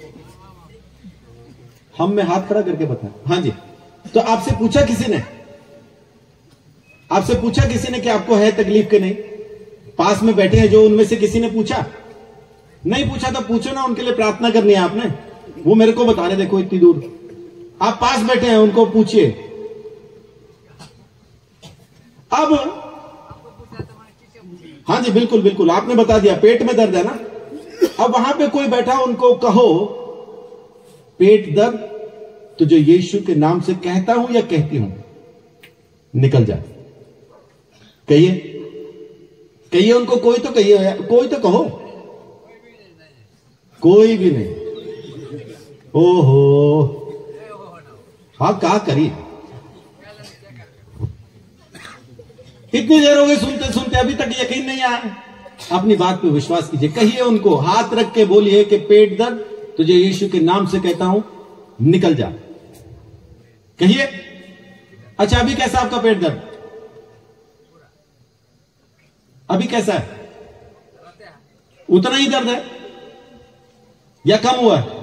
हम में हाथ खड़ा करके बताएं। हाँ जी। तो आपसे पूछा किसी ने, आपसे पूछा किसी ने कि आपको है तकलीफ के नहीं? पास में बैठे हैं जो, उनमें से किसी ने पूछा? नहीं पूछा तो पूछो ना, उनके लिए प्रार्थना करनी है आपने। वो मेरे को बता रहे, देखो इतनी दूर आप पास बैठे हैं, उनको पूछिए। अब हाँ जी, बिल्कुल बिल्कुल, आपने बता दिया पेट में दर्द है ना। अब वहां पे कोई बैठा, उनको कहो पेट दर्द तुझे यीशु के नाम से कहता हूं या कहती हूं, निकल जा। कहिए कहिए उनको, कोई तो कहिए, कोई तो कहो। कोई भी नहीं। ओहो, हाँ क्या करिए, इतनी देर हो गई सुनते सुनते, अभी तक यकीन नहीं आया। अपनी बात पे विश्वास कीजिए। कहिए उनको, हाथ रख के बोलिए कि पेट दर्द तुझे यीशु के नाम से कहता हूं, निकल जा। कहिए। अच्छा, अभी कैसा आपका पेट दर्द? अभी कैसा है? उतना ही दर्द है या कम हुआ है?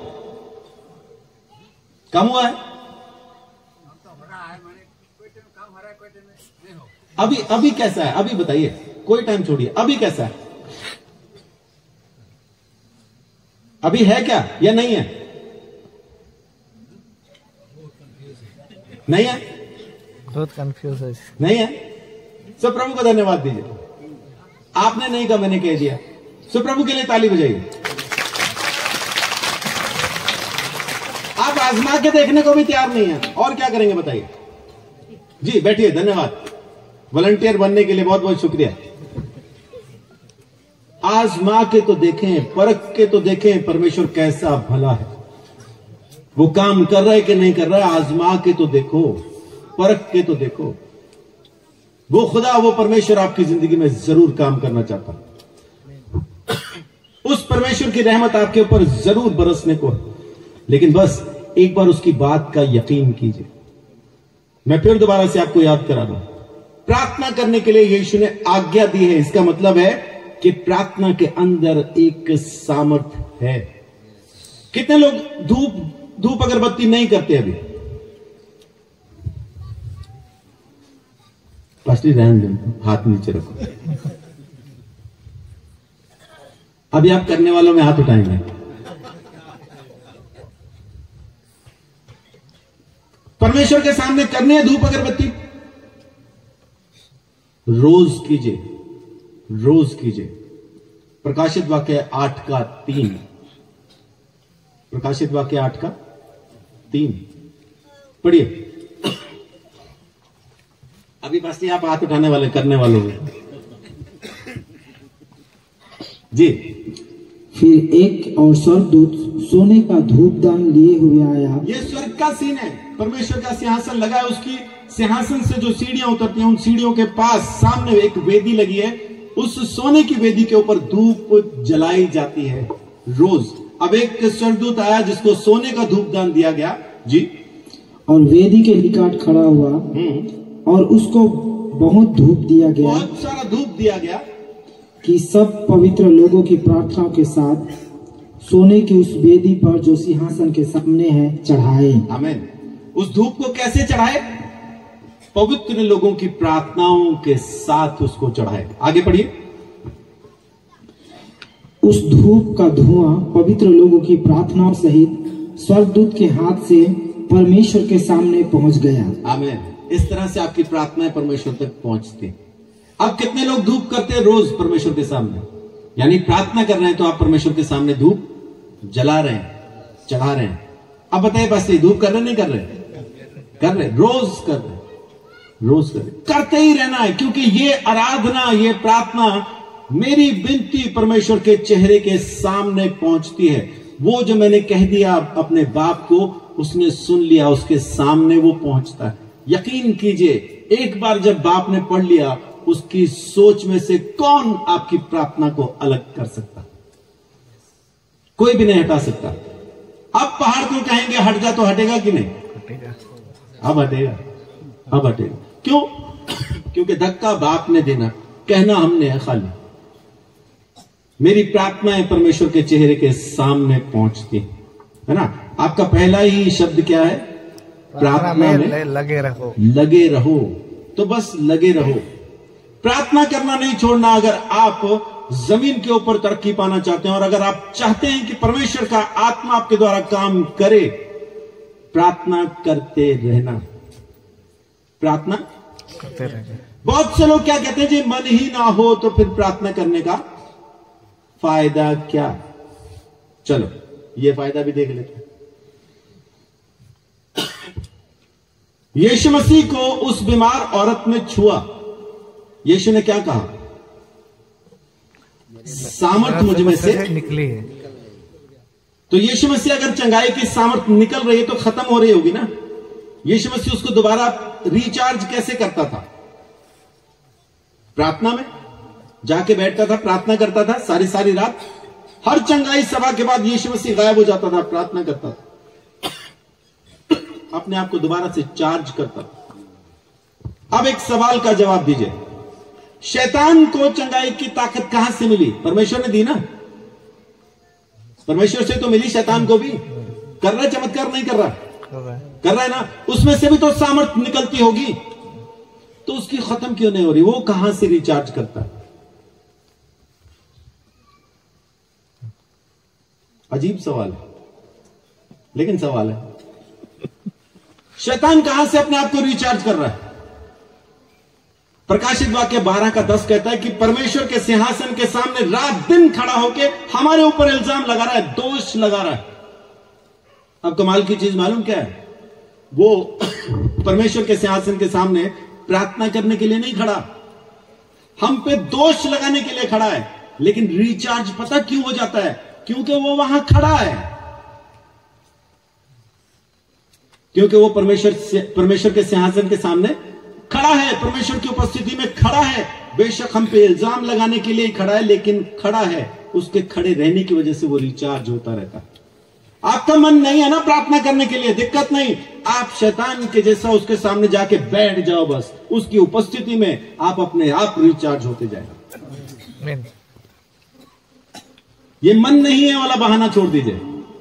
कम हुआ है? अभी अभी कैसा है? अभी बताइए, कोई टाइम छोड़िए, अभी कैसा है? अभी है क्या या नहीं है? नहीं है? बहुत कंफ्यूज है। नहीं है? सो प्रभु को धन्यवाद दीजिए। आपने नहीं कहा, मैंने कह दिया। सो प्रभु के लिए ताली बजाइए। आप आजमा के देखने को भी तैयार नहीं है, और क्या करेंगे बताइए? जी बैठिए, धन्यवाद। वॉलंटियर बनने के लिए बहुत बहुत शुक्रिया। आजमा के तो देखें, परख के तो देखें परमेश्वर कैसा भला है, वो काम कर रहा है कि नहीं कर रहा है। आजमा के तो देखो, परख के तो देखो। वो खुदा, वो परमेश्वर आपकी जिंदगी में जरूर काम करना चाहता है। उस परमेश्वर की रहमत आपके ऊपर जरूर बरसने को है, लेकिन बस एक बार उसकी बात का यकीन कीजिए। मैं फिर दोबारा से आपको याद करा दूं, प्रार्थना करने के लिए यीशु ने आज्ञा दी है। इसका मतलब है कि प्रार्थना के अंदर एक सामर्थ्य है। कितने लोग धूप धूप अगरबत्ती नहीं करते? अभी पास्टर रहने दो, हाथ नीचे रखो। अभी आप करने वालों में हाथ उठाएंगे। परमेश्वर के सामने करने है धूप अगरबत्ती, रोज कीजिए, रोज कीजिए। प्रकाशित वाक्य आठ का तीन, प्रकाशित वाक्य आठ का तीन पढ़िए। अभी बस ये आप हाथ उठाने वाले, करने वालों में जी। फिर एक और स्वर्गदूत सोने का धूपदान लिए हुए आया। ये स्वर्ग का सीन है। परमेश्वर का सिंहासन लगा है, उसकी सिंहासन से जो सीढ़ियां उतरती हैं, उन सीढ़ियों के पास सामने एक वेदी लगी है। उस सोने की वेदी के ऊपर धूप जलाई जाती है रोज। अब एक स्वर्गदूत आया जिसको सोने का धूपदान दिया गया जी, और वेदी के निकट खड़ा हुआ और उसको बहुत धूप दिया गया, बहुत सारा धूप दिया गया कि सब पवित्र लोगों की प्रार्थनाओं के साथ सोने की उस वेदी पर जो सिंहासन के सामने है चढ़ाए। आमीन। उस धूप को कैसे चढ़ाए? पवित्र लोगों की प्रार्थनाओं के साथ उसको चढ़ाए। आगे पढ़िए। उस धूप का धुआं पवित्र लोगों की प्रार्थनाओं सहित स्वर्गदूत के हाथ से परमेश्वर के सामने पहुंच गया। आमीन। इस तरह से आपकी प्रार्थनाएं परमेश्वर तक पहुंचती। अब कितने लोग धूप करते हैं रोज परमेश्वर के सामने? यानी प्रार्थना कर रहे हैं तो आप परमेश्वर के सामने धूप जला रहे हैं, चढ़ा रहे हैं। अब बताइए बस ये धूप कर रहे नहीं कर रहे? कर रहे, रोज कर रहे, रोज कर रहे, करते ही रहना है। क्योंकि ये आराधना, ये प्रार्थना, मेरी विनती परमेश्वर के चेहरे के सामने पहुंचती है। वो जो मैंने कह दिया अपने बाप को, उसने सुन लिया, उसके सामने वो पहुंचता है। यकीन कीजिए, एक बार जब बाप ने पढ़ लिया, उसकी सोच में से कौन आपकी प्रार्थना को अलग कर सकता? कोई भी नहीं हटा सकता। अब पहाड़ को कहेंगे हट जा, तो हटेगा कि नहीं? हटेगा। अब हटेगा, अब हटेगा। क्यों? क्योंकि धक्का बाप ने देना, कहना हमने है खाली। मेरी प्रार्थनाएं परमेश्वर के चेहरे के सामने पहुंचती है ना। आपका पहला ही शब्द क्या है? प्रार्थना में लगे रहो, लगे रहो। तो बस लगे रहो, प्रार्थना करना नहीं छोड़ना। अगर आप जमीन के ऊपर तरक्की पाना चाहते हैं और अगर आप चाहते हैं कि परमेश्वर का आत्मा आपके द्वारा काम करे, प्रार्थना करते रहना, प्रार्थना करते रहना। बहुत से लोग क्या कहते हैं जी, मन ही ना हो तो फिर प्रार्थना करने का फायदा क्या? चलो ये फायदा भी देख लेते हैं। यीशु मसीह को उस बीमार औरत ने छुआ। यीशु ने क्या कहा? सामर्थ मुझ में से निकली है। तो यीशु मसीह अगर चंगाई की सामर्थ निकल रही है तो खत्म हो रही होगी ना। यीशु मसीह उसको दोबारा रिचार्ज कैसे करता था? प्रार्थना में जाके बैठता था, प्रार्थना करता था सारी सारी रात। हर चंगाई सभा के बाद यीशु मसीह गायब हो जाता था, प्रार्थना करता था। अपने आप को दोबारा से चार्ज करता। अब एक सवाल का जवाब दीजिए, शैतान को चंगाई की ताकत कहां से मिली? परमेश्वर ने दी ना, परमेश्वर से तो मिली, शैतान को भी। कर रहा है चमत्कार? नहीं कर रहा? कर रहा है। कर रहा है ना। उसमें से भी तो सामर्थ निकलती होगी, तो उसकी खत्म क्यों नहीं हो रही? वो कहां से रिचार्ज करता है? अजीब सवाल है, लेकिन सवाल है। शैतान कहां से अपने आप को रिचार्ज कर रहा है? प्रकाशित वाक्य बारह का दस कहता है कि परमेश्वर के सिंहासन के सामने रात दिन खड़ा होकर हमारे ऊपर इल्जाम लगा रहा है, दोष लगा रहा है। अब कमाल की चीज मालूम क्या है? वो परमेश्वर के सिंहासन के सामने प्रार्थना करने के लिए नहीं खड़ा, हम पे दोष लगाने के लिए खड़ा है। लेकिन रिचार्ज पता क्यों हो जाता है? क्योंकि वो वहां खड़ा है, क्योंकि वो परमेश्वर से परमेश्वर के सिंहासन के सामने खड़ा है, परमेश्वर की उपस्थिति में खड़ा है। बेशक हम पे इल्जाम लगाने के लिए ही खड़ा है, लेकिन खड़ा है, उसके खड़े रहने की वजह से वो रिचार्ज होता रहता है। आपका मन नहीं है ना प्रार्थना करने के लिए, दिक्कत नहीं, आप शैतान के जैसा उसके सामने जाके बैठ जाओ, बस उसकी उपस्थिति में आप अपने आप रिचार्ज होते जाएगा। ये मन नहीं है वाला बहाना छोड़ दीजिए।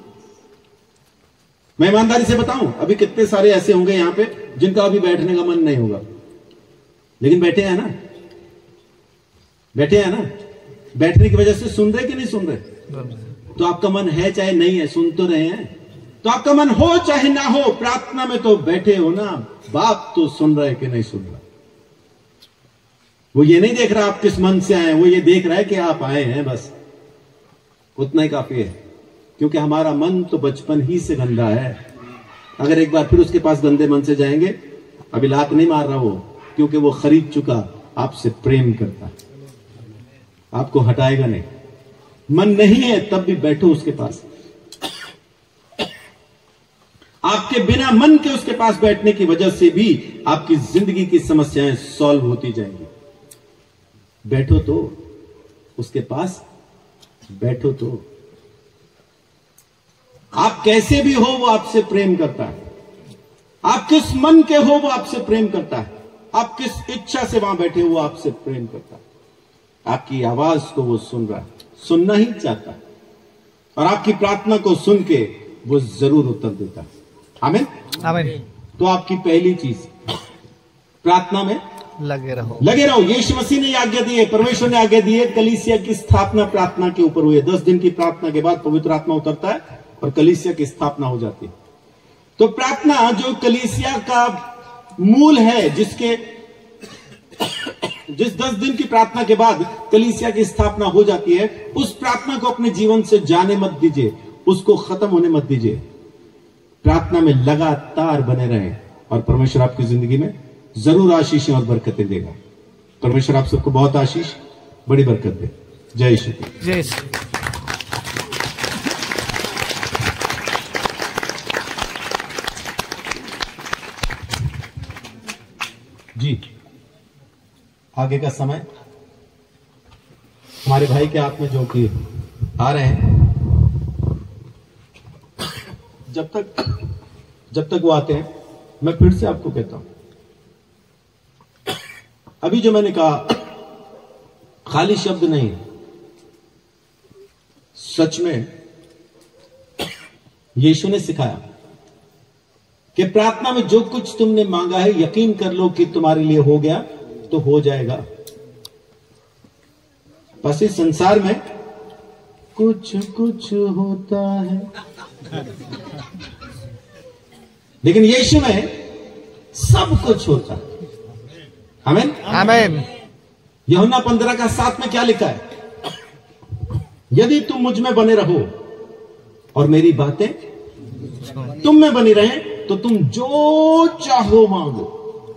मैं ईमानदारी से बताऊं, अभी कितने सारे ऐसे होंगे यहां पे जिनका अभी बैठने का मन नहीं होगा, लेकिन बैठे हैं ना, बैठे हैं ना। बैठने की वजह से सुन रहे कि नहीं सुन रहे? तो आपका मन है चाहे नहीं है, सुन तो रहे हैं। तो आपका मन हो चाहे ना हो, प्रार्थना में तो बैठे हो ना। बाप तो सुन रहा है कि नहीं सुन रहा? वो ये नहीं देख रहा आप किस मन से आए, वो ये देख रहा है कि आप आए हैं, बस उतना ही काफी है। क्योंकि हमारा मन तो बचपन ही से गंदा है। अगर एक बार फिर उसके पास गंदे मन से जाएंगे, अभी लात नहीं मार रहा वो, क्योंकि वो खरीद चुका, आपसे प्रेम करता, आपको हटाएगा नहीं। मन नहीं है तब भी बैठो उसके पास। आपके बिना मन के उसके पास बैठने की वजह से भी आपकी जिंदगी की समस्याएं सॉल्व होती जाएंगी। बैठो तो उसके पास, बैठो तो। आप कैसे भी हो वो आपसे प्रेम करता है। आप किस मन के हो वो आपसे प्रेम करता है। आप किस इच्छा से वहां बैठे हो वो आपसे प्रेम करता है। आपकी आवाज को वो सुन रहा है, सुनना ही चाहता है, और आपकी प्रार्थना को सुन के वो जरूर उत्तर देता है। आमीन, आमीन। तो आपकी पहली चीज, प्रार्थना में लगे रहो, लगे रहो। यीशु मसीह ने आज्ञा दी है, परमेश्वर ने आज्ञा दी है। कलीसिया की स्थापना प्रार्थना के ऊपर हुई है। दस दिन की प्रार्थना के बाद पवित्र आत्मा उतरता है और कलीसिया की स्थापना हो जाती है। तो प्रार्थना जो कलीसिया का मूल है, जिसके जिस दस दिन की प्रार्थना के बाद कलीसिया की स्थापना हो जाती है, उस प्रार्थना को अपने जीवन से जाने मत दीजिए, उसको खत्म होने मत दीजिए। प्रार्थना में लगातार बने रहें और परमेश्वर आपकी जिंदगी में जरूर आशीषें और बरकतें देगा। परमेश्वर आप सबको बहुत आशीष, बड़ी बरकत दे। जय यीशु। जय यीशु। जी, आगे का समय हमारे भाई के हाथ में जो कि आ रहे हैं, जब तक जब तक वो आते हैं, मैं फिर से आपको कहता हूं, अभी जो मैंने कहा खाली शब्द नहीं, सच में यीशु ने सिखाया कि प्रार्थना में जो कुछ तुमने मांगा है, यकीन कर लो कि तुम्हारे लिए हो गया तो हो जाएगा। बस इस संसार में कुछ कुछ होता है, लेकिन यीशु में सब कुछ होता है। आमीन, आमीन। यूहन्ना पंद्रह का सात में क्या लिखा है? यदि तुम मुझ में बने रहो और मेरी बातें तुम में बनी रहे, तो तुम जो चाहो मांगो।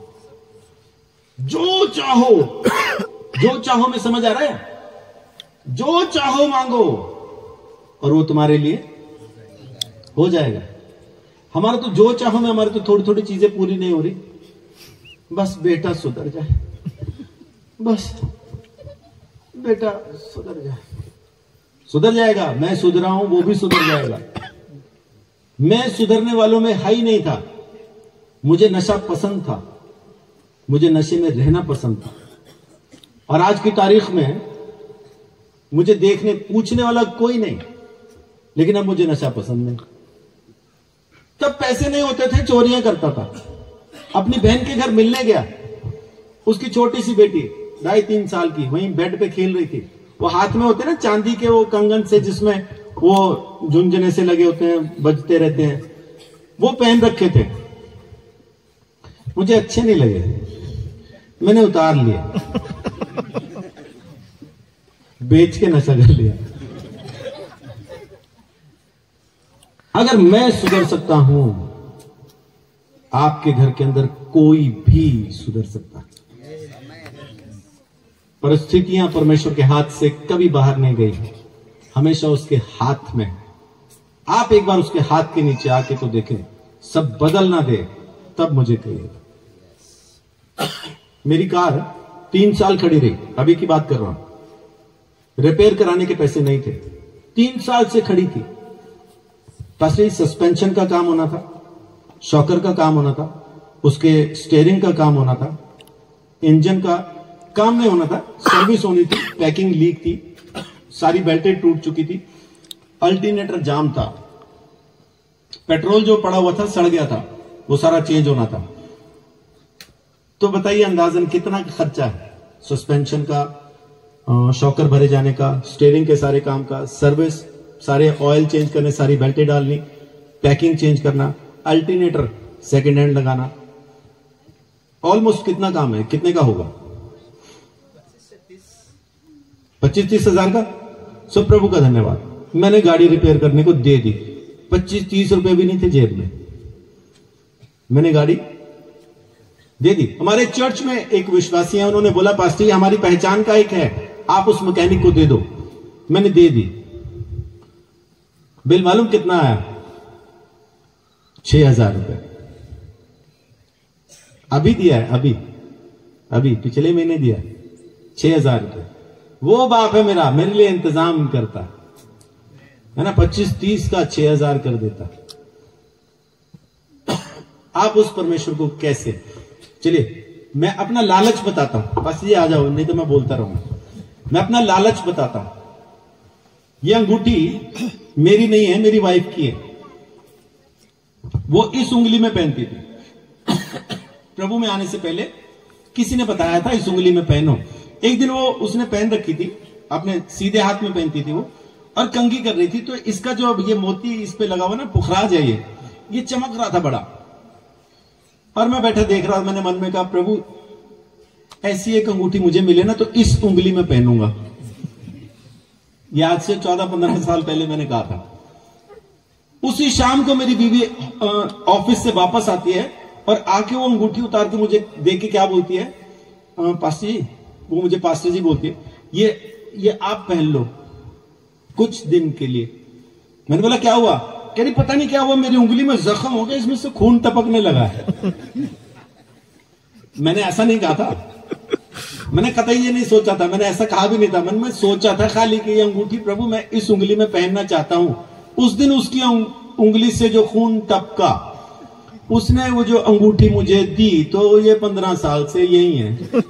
जो चाहो, जो चाहो में समझ आ रहा है? जो चाहो मांगो और वो तुम्हारे लिए हो जाएगा। हमारा तो जो चाहो में हमारे तो थोड़ी थोड़ी चीजें पूरी नहीं हो रही। बस बेटा सुधर जाए, बस बेटा सुधर जाए। सुधर जाएगा, मैं सुधरा हूं, वो भी सुधर जाएगा। मैं सुधरने वालों में हाई नहीं था, मुझे नशा पसंद था, मुझे नशे में रहना पसंद था, और आज की तारीख में मुझे देखने पूछने वाला कोई नहीं, लेकिन अब मुझे नशा पसंद नहीं। तब पैसे नहीं होते थे, चोरियां करता था। अपनी बहन के घर मिलने गया, उसकी छोटी सी बेटी ढाई तीन साल की वहीं बेड पे खेल रही थी। वो हाथ में होते ना चांदी के वो कंगन से, जिसमें वो झुंझुने से लगे होते हैं, बजते रहते हैं, वो पहन रखे थे। मुझे अच्छे नहीं लगे, मैंने उतार लिया, बेच के नशा कर लिया। अगर मैं सुधर सकता हूं, आपके घर के अंदर कोई भी सुधर सकता है। परिस्थितियां परमेश्वर के हाथ से कभी बाहर नहीं गई, हमेशा उसके हाथ में। आप एक बार उसके हाथ के नीचे आके तो देखें, सब बदल ना दे तब मुझे कहिएगा। मेरी कार तीन साल खड़ी रही, अभी की बात कर रहा हूं। रिपेयर कराने के पैसे नहीं थे, तीन साल से खड़ी थी। पास सस्पेंशन का काम होना था, शॉकर का काम होना था, उसके स्टीयरिंग का काम होना था, इंजन का काम नहीं होना था, सर्विस होनी थी, पैकिंग लीक थी, सारी बेल्टें टूट चुकी थी, अल्टरनेटर जाम था, पेट्रोल जो पड़ा हुआ था सड़ गया था, वो सारा चेंज होना था। तो बताइए अंदाजन कितना खर्चा है, सस्पेंशन का, शॉकर भरे जाने का, स्टीयरिंग के सारे काम का, सर्विस, सारे ऑयल चेंज करने, सारी बेल्टें डालनी, पैकिंग चेंज करना, अल्टरनेटर सेकेंड हैंड लगाना, ऑलमोस्ट कितना काम है, कितने का होगा? पच्चीस तीस हजार का। सब प्रभु का धन्यवाद, मैंने गाड़ी रिपेयर करने को दे दी। पच्चीस तीस रुपए भी नहीं थे जेब में, मैंने गाड़ी दे दी। हमारे चर्च में एक विश्वासी है, उन्होंने बोला पास्टर जी हमारी पहचान का एक है, आप उस मैकेनिक को दे दो। मैंने दे दी। बिल मालूम कितना आया? छह हजार रुपए। अभी दिया है, अभी अभी पिछले महीने दिया छह हजार रुपए। वो बाप है मेरा, मेरे लिए इंतजाम करता है ना, पच्चीस तीस का छह हजार कर देता। आप उस परमेश्वर को कैसे? चलिए मैं अपना लालच बताता हूं, बस ये आ जाओ, नहीं तो मैं बोलता रहूंगा। मैं अपना लालच बताता हूं। ये अंगूठी मेरी नहीं है, मेरी वाइफ की है। वो इस उंगली में पहनती थी। प्रभु में आने से पहले किसी ने बताया था इस उंगली में पहनो। एक दिन वो उसने पहन रखी थी, अपने सीधे हाथ में पहनती थी वो, और कंघी कर रही थी, तो इसका जो ये मोती इस पे लगा हुआ ना, पुखराज है ये ये चमक रहा था बड़ा। और मैं बैठा देख रहा, मैंने मन में कहा प्रभु ऐसी एक अंगूठी मुझे मिले ना तो इस उंगली में पहनूंगा। ये आज से चौदह पंद्रह साल पहले मैंने कहा था। उसी शाम को मेरी बीवी ऑफिस से वापस आती है और आके वो अंगूठी उतार के मुझे देख के क्या बोलती है, पास्टर जी, वो मुझे पास्टर जी बोलती है, ये ये आप पहन लो कुछ दिन के लिए। मैंने बोला क्या हुआ? कह रही पता नहीं क्या हुआ, मेरी उंगली में जख्म हो गया, इसमें से खून टपकने लगा है। मैंने ऐसा नहीं कहा था, मैंने कतई ये नहीं सोचा था, मैंने ऐसा कहा भी नहीं था। मन में सोचा था खाली कि ये अंगूठी प्रभु मैं इस उंगली में पहनना चाहता हूं। उस दिन उसकी उंगली से जो खून टपका, उसने वो जो अंगूठी मुझे दी, तो ये पंद्रह साल से यही है।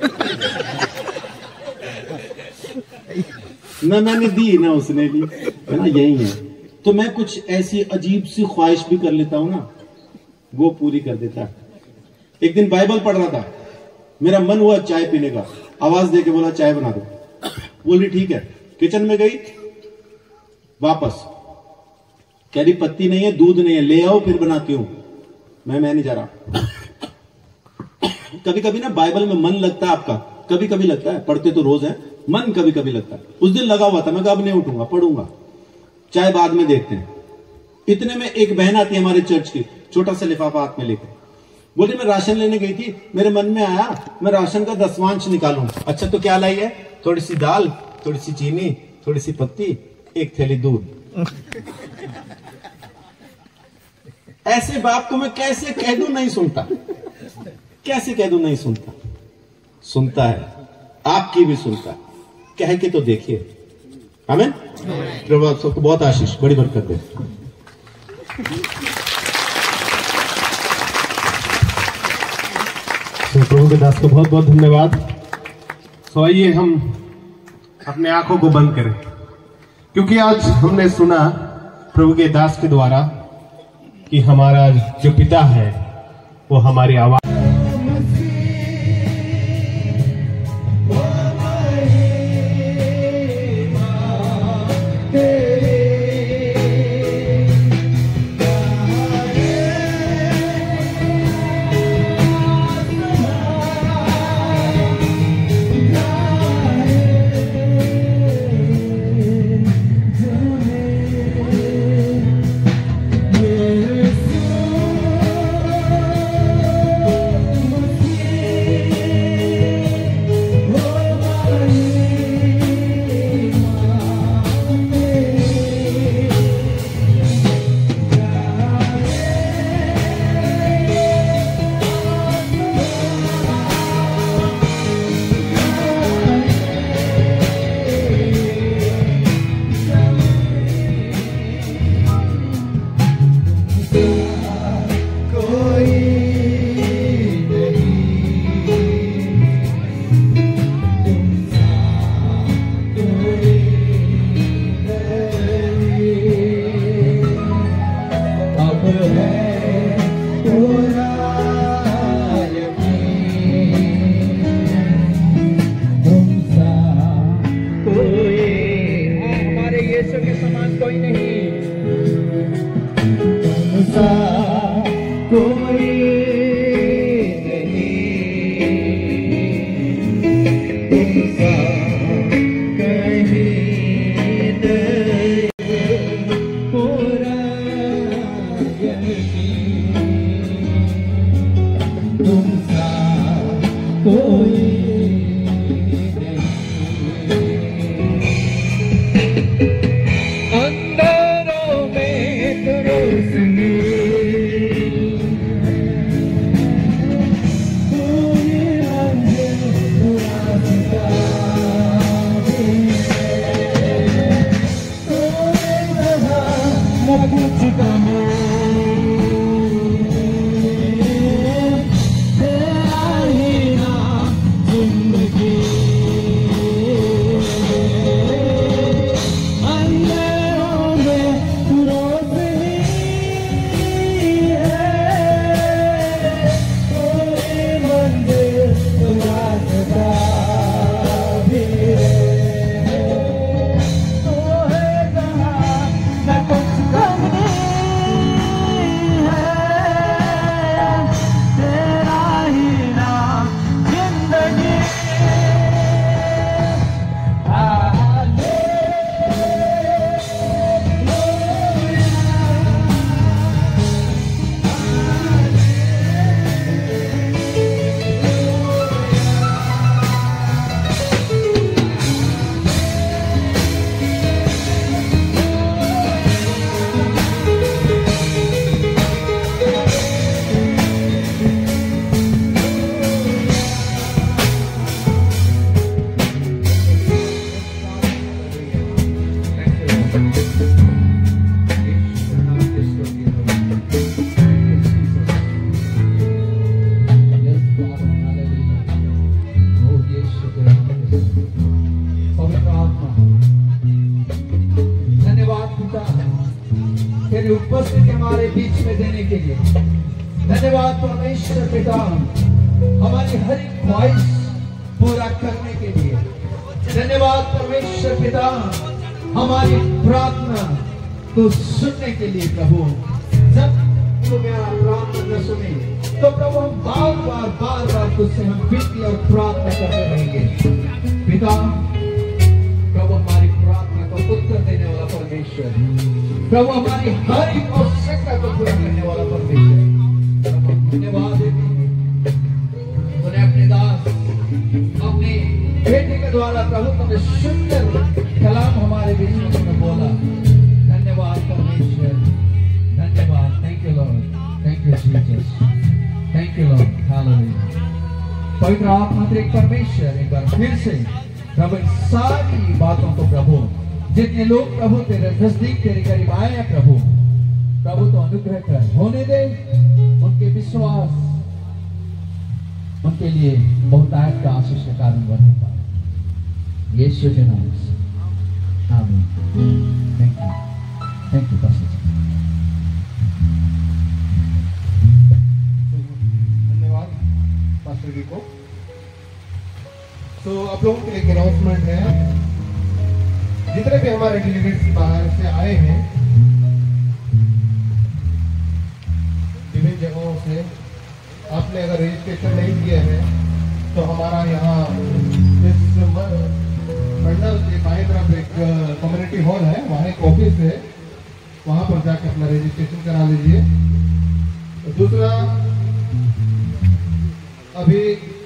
ना मैंने दी ना उसने दी, है ना, यही है। तो मैं कुछ ऐसी अजीब सी ख्वाहिश भी कर लेता हूं ना, वो पूरी कर देता है। एक दिन बाइबल पढ़ रहा था, मेरा मन हुआ चाय पीने का, आवाज दे के बोला चाय बना दो। बोली ठीक है। किचन में गई, वापस कह रही पत्ती नहीं है, दूध नहीं है, ले आओ फिर बनाती हूं। मैं मैं नहीं जा रहा। कभी कभी ना बाइबल में मन लगता है आपका, कभी कभी लगता है, पढ़ते तो रोज है, मन कभी कभी लगता है। उस दिन लगा हुआ था, मैं कहा अब नहीं उठूंगा, पढ़ूंगा, चाय बाद में देखते हैं। इतने में एक बहन आती है हमारे चर्च की, छोटा सा लिफाफा हाथ में लेकर, बोली मैं राशन लेने गई थी, मेरे मन में आया मैं राशन का दसवांश निकालूं। अच्छा तो क्या लाई है? थोड़ी सी दाल, थोड़ी सी चीनी, थोड़ी सी पत्ती, एक थैली दूध। ऐसे बाप को मैं कैसे कह दूं नहीं सुनता, कैसे कह दूं नहीं सुनता? सुनता है, आपकी भी सुनता है, कह के तो देखिए। आमीन। प्रभु आप सबको बहुत आशीष, बड़ी बरकत दे। तो प्रभु के दास को बहुत बहुत धन्यवाद। तो आइए हम अपने आंखों को बंद करें, क्योंकि आज हमने सुना प्रभु के दास के द्वारा कि हमारा जो पिता है वो हमारी आवाज उपस्थिति हमारे बीच में देने के लिए धन्यवाद परमेश्वर पिता, हमारी हर एक ख्वाहिश पूरा करने के लिए धन्यवाद परमेश्वर पिता, हमारी प्रार्थना को सुनने के लिए प्रभु। जब तो मेरा प्रार्थना न सुने तो प्रभु हम बार बार बार बार तुझसे हम विनती और प्रार्थना करते रहेंगे पिता। प्रभु हमारी प्रार्थना को उत्तर देने वाला परमेश्वर, प्रभु हमारी हर एक आवश्यकता को पूरा करने वाला परमेश्वर, धन्यवाद देते हैं। तूने अपने दास अपने बेटे के द्वारा प्रभु तुमने सुंदर कलाम हमारे बीच में तुमने बोला। धन्यवाद परमेश्वर, धन्यवाद। Thank you Lord, thank you Jesus, thank you Lord, hallelujah. पवित्र आत्मा एक परमेश्वर एक बार फिर से प्रभु सारी बातों को प्रभु, जितने लोग प्रभु तेरे नजदीक तेरे करीब आए हैं प्रभु, प्रभु तो अनुग्रह कर होने दे, उनके विश्वास उनके लिए बहुतायत का आशीष का कारण बनने पाए। यीशु के नाम से आमीन। Thank you, thank you pastor ji. धन्यवाद पास्टर जी को। तो आप लोगों के लिए एक अनाउंसमेंट है, जितने भी हमारे डेलीगेट्स बाहर से आए हैं विभिन्न जगहों से, आपने अगर रजिस्ट्रेशन नहीं किया है तो हमारा यहाँ इस मंडल के बाएं तरफ एक कम्युनिटी हॉल है, वहाँ एक ऑफिस है, वहाँ पर जाकर अपना रजिस्ट्रेशन करा लीजिए। दूसरा, अभी